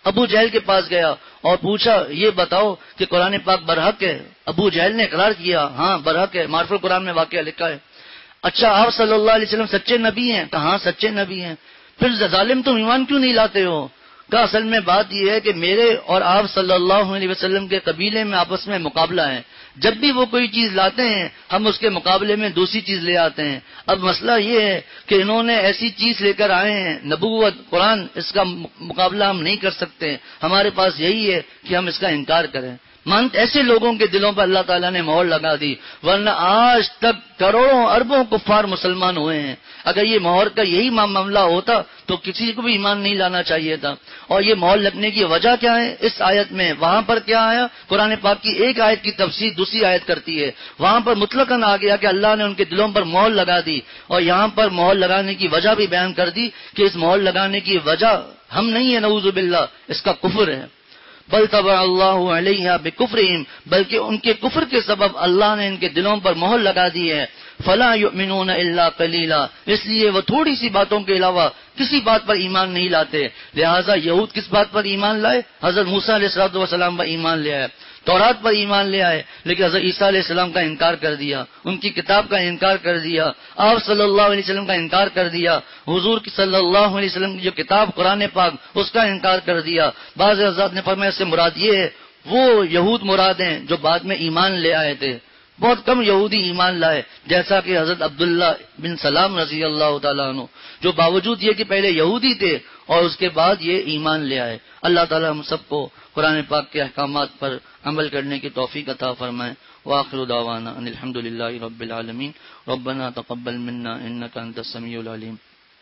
ابو جہل کے پاس گیا اور پوچھا یہ بتاؤ کہ قرآن پاک برحق ہے؟ ابو جہل نے اقرار کیا ہاں برحق ہے، معرف القرآن میں واقعہ لکھا ہے۔ اچھا آپ صلی اللہ علیہ وسلم سچے نبی ہیں؟ کہا ہاں سچے نبی ہیں۔ پھر ظالم تم ایمان کیوں نہیں لاتے ہو؟ کہا اصل میں بات یہ ہے کہ میرے اور آپ صلی اللہ علیہ وسلم کے قبیلے میں آپس میں مقابلہ ہے، جب بھی وہ کوئی چیز لاتے ہیں ہم اس کے مقابلے میں دوسری چیز لے آتے ہیں۔ اب مسئلہ یہ ہے کہ انہوں نے ایسی چیز لے کر آئے ہیں نبوت قرآن، اس کا مقابلہ ہم نہیں کر سکتے، ہمارے پاس یہی ہے کہ ہم اس کا انکار کریں۔ مانت ایسے لوگوں کے دلوں پر اللہ تعالیٰ نے مہر لگا دی، ورنہ آج تک کروڑوں اربوں کفار مسلمان ہوئے ہیں۔ اگر یہ مہر کا یہی معاملہ ہوتا تو کسی کو بھی ایمان نہیں لانا چاہیے تھا۔ اور یہ مہر لگنے کی وجہ کیا ہے؟ اس آیت میں وہاں پر کیا آیا؟ قرآن پاک کی ایک آیت کی تفسیر دوسری آیت کرتی ہے، وہاں پر مطلقاً آ گیا کہ اللہ نے ان کے دلوں پر مہر لگا دی، اور یہاں پر مہر لگانے کی وجہ بھی بیان کر دی کہ اس مہر لگانے کی وجہ ہم نہیں ہے، نعوذ باللہ، اس کا کفر ہے۔ بل طبع اللہ علیہا بکفرہم، بلکہ ان کے کفر کے سبب اللہ نے ان کے دلوں پر مہر لگا دی ہے۔ فلا یؤمنون الا قلیلا، اس لیے وہ تھوڑی سی باتوں کے علاوہ کسی بات پر ایمان نہیں لاتے۔ لہذا یہود کس بات پر ایمان لائے؟ حضرت موسیٰ علیہ الصلوۃ والسلام پر ایمان لے آئے، تورات پر ایمان لے آئے، لیکن حضرت عیسیٰ علیہ السلام کا انکار کر دیا، ان کی کتاب کا انکار کر دیا، آپ صلی اللہ علیہ وسلم کا انکار کر دیا، حضور کی صلی اللہ علیہ وسلم کی جو کتاب قرآن پاک اس کا انکار کر دیا۔ بعض حضرات نے فرمایا اس سے مراد یہ ہے وہ یہود مراد ہیں جو بعد میں ایمان لے آئے تھے۔ بہت کم یہودی ایمان لائے، جیسا کہ حضرت عبداللہ بن سلام رضی اللہ تعالیٰ عنہ، جو باوجود یہ کہ پہلے یہودی تھے اور اس کے بعد یہ ایمان لے آئے۔ اللہ تعالیٰ ہم سب کو قرآن پاک کے احکامات پر عمل کرنے کی توفیق عطا فرمائے۔ وآخر دعوانا ان الحمد للہ رب العالمین، ربنا تقبل منا انک انت السمیع العلیم۔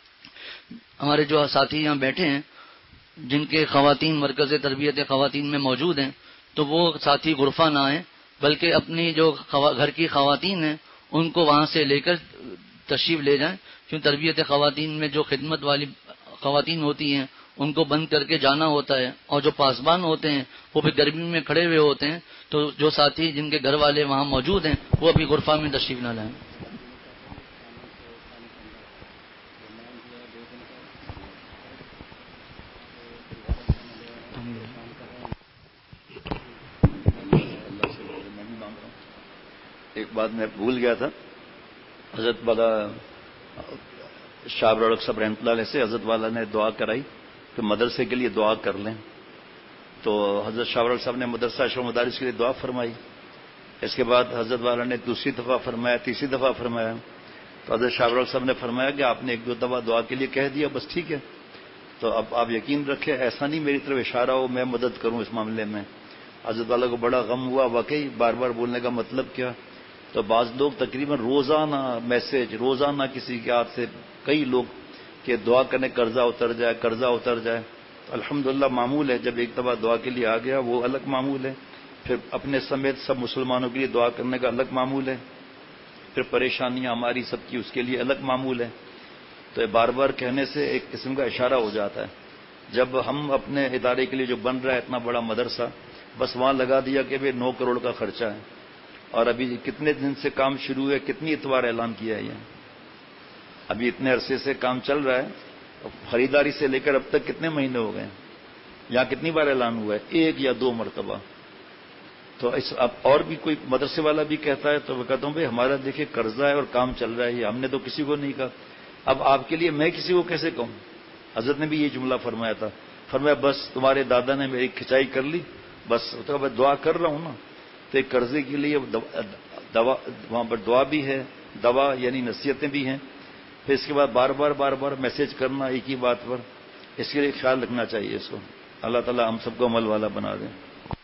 ہمارے جو ساتھی یہاں بیٹھے ہیں جن کے خواتین مرکز تربیت خواتین میں موجود ہیں، تو وہ ساتھی غرفہ نہ آئیں، بلکہ اپنی جو گھر کی خواتین ہیں ان کو وہاں سے لے کر تشریف لے جائیں، کیوں تربیت خواتین میں جو خدمت والی خواتین ہوتی ہیں ان کو بند کر کے جانا ہوتا ہے، اور جو پاسبان ہوتے ہیں وہ بھی گرمی میں کھڑے ہوئے ہوتے ہیں، تو جو ساتھی جن کے گھر والے وہاں موجود ہیں وہ ابھی غرفہ میں تشریف نہ لائیں۔ ایک بات میں بھول گیا تھا، حضرت والا شاہ رڑک صاحب رحمۃ اللہ علیہ سے حضرت والا نے دعا کرائی کہ مدرسے کے لیے دعا کر لیں، تو حضرت شاہ رڑک صاحب نے مدرسہ اشرف مدارس کے لیے دعا فرمائی۔ اس کے بعد حضرت والا نے دوسری دفعہ فرمایا، تیسری دفعہ فرمایا، تو حضرت شاہ رڑک صاحب نے فرمایا کہ آپ نے ایک دو دفعہ دعا کے لیے کہہ دیا، بس ٹھیک ہے، تو اب آپ یقین رکھیں ایسا نہیں میری طرف اشارہ ہو میں مدد کروں اس معاملے میں۔ حضرت والا کو بڑا غم ہوا، واقعی بار بار بولنے کا مطلب کیا، تو بعض لوگ تقریباً روزانہ میسج، روزانہ کسی کے ہاتھ سے کئی لوگ کہ دعا کرنے قرضہ اتر جائے قرضہ اتر جائے، تو الحمدللہ معمول ہے، جب ایک دفعہ دعا کے لیے آ گیا وہ الگ معمول ہے، پھر اپنے سمیت سب مسلمانوں کے لیے دعا کرنے کا الگ معمول ہے، پھر پریشانیاں ہماری سب کی اس کے لیے الگ معمول ہے، تو بار بار کہنے سے ایک قسم کا اشارہ ہو جاتا ہے۔ جب ہم اپنے ادارے کے لیے جو بن رہا ہے اتنا بڑا مدرسہ، بس وہاں لگا دیا کہ بھائی نو کروڑ کا خرچہ ہے، اور ابھی کتنے دن سے کام شروع ہے، کتنی اتوار اعلان کیا ہے یہ، ابھی اتنے عرصے سے کام چل رہا ہے، خریداری سے لے کر اب تک کتنے مہینے ہو گئے، یہاں کتنی بار اعلان ہوا ہے، ایک یا دو مرتبہ۔ تو اس اب اور بھی کوئی مدرسے والا بھی کہتا ہے تو میں کہتا ہوں بھائی ہمارا دیکھیں قرضہ ہے اور کام چل رہا ہے، یہ ہم نے تو کسی کو نہیں کہا، اب آپ کے لیے میں کسی کو کیسے کہوں؟ حضرت نے بھی یہ جملہ فرمایا تھا، فرمایا بس تمہارے دادا نے میری کھچائی کر لی، بس تو میں دعا کر رہا ہوں نا، تو ایک قرضے کے لیے دوا وہاں پر دعا بھی ہے، دوا یعنی نصیحتیں بھی ہیں، پھر اس کے بعد بار بار بار بار میسج کرنا ایک ہی بات پر، اس کے لیے خیال رکھنا چاہیے اس کو۔ اللہ تعالی ہم سب کو عمل والا بنا دیں۔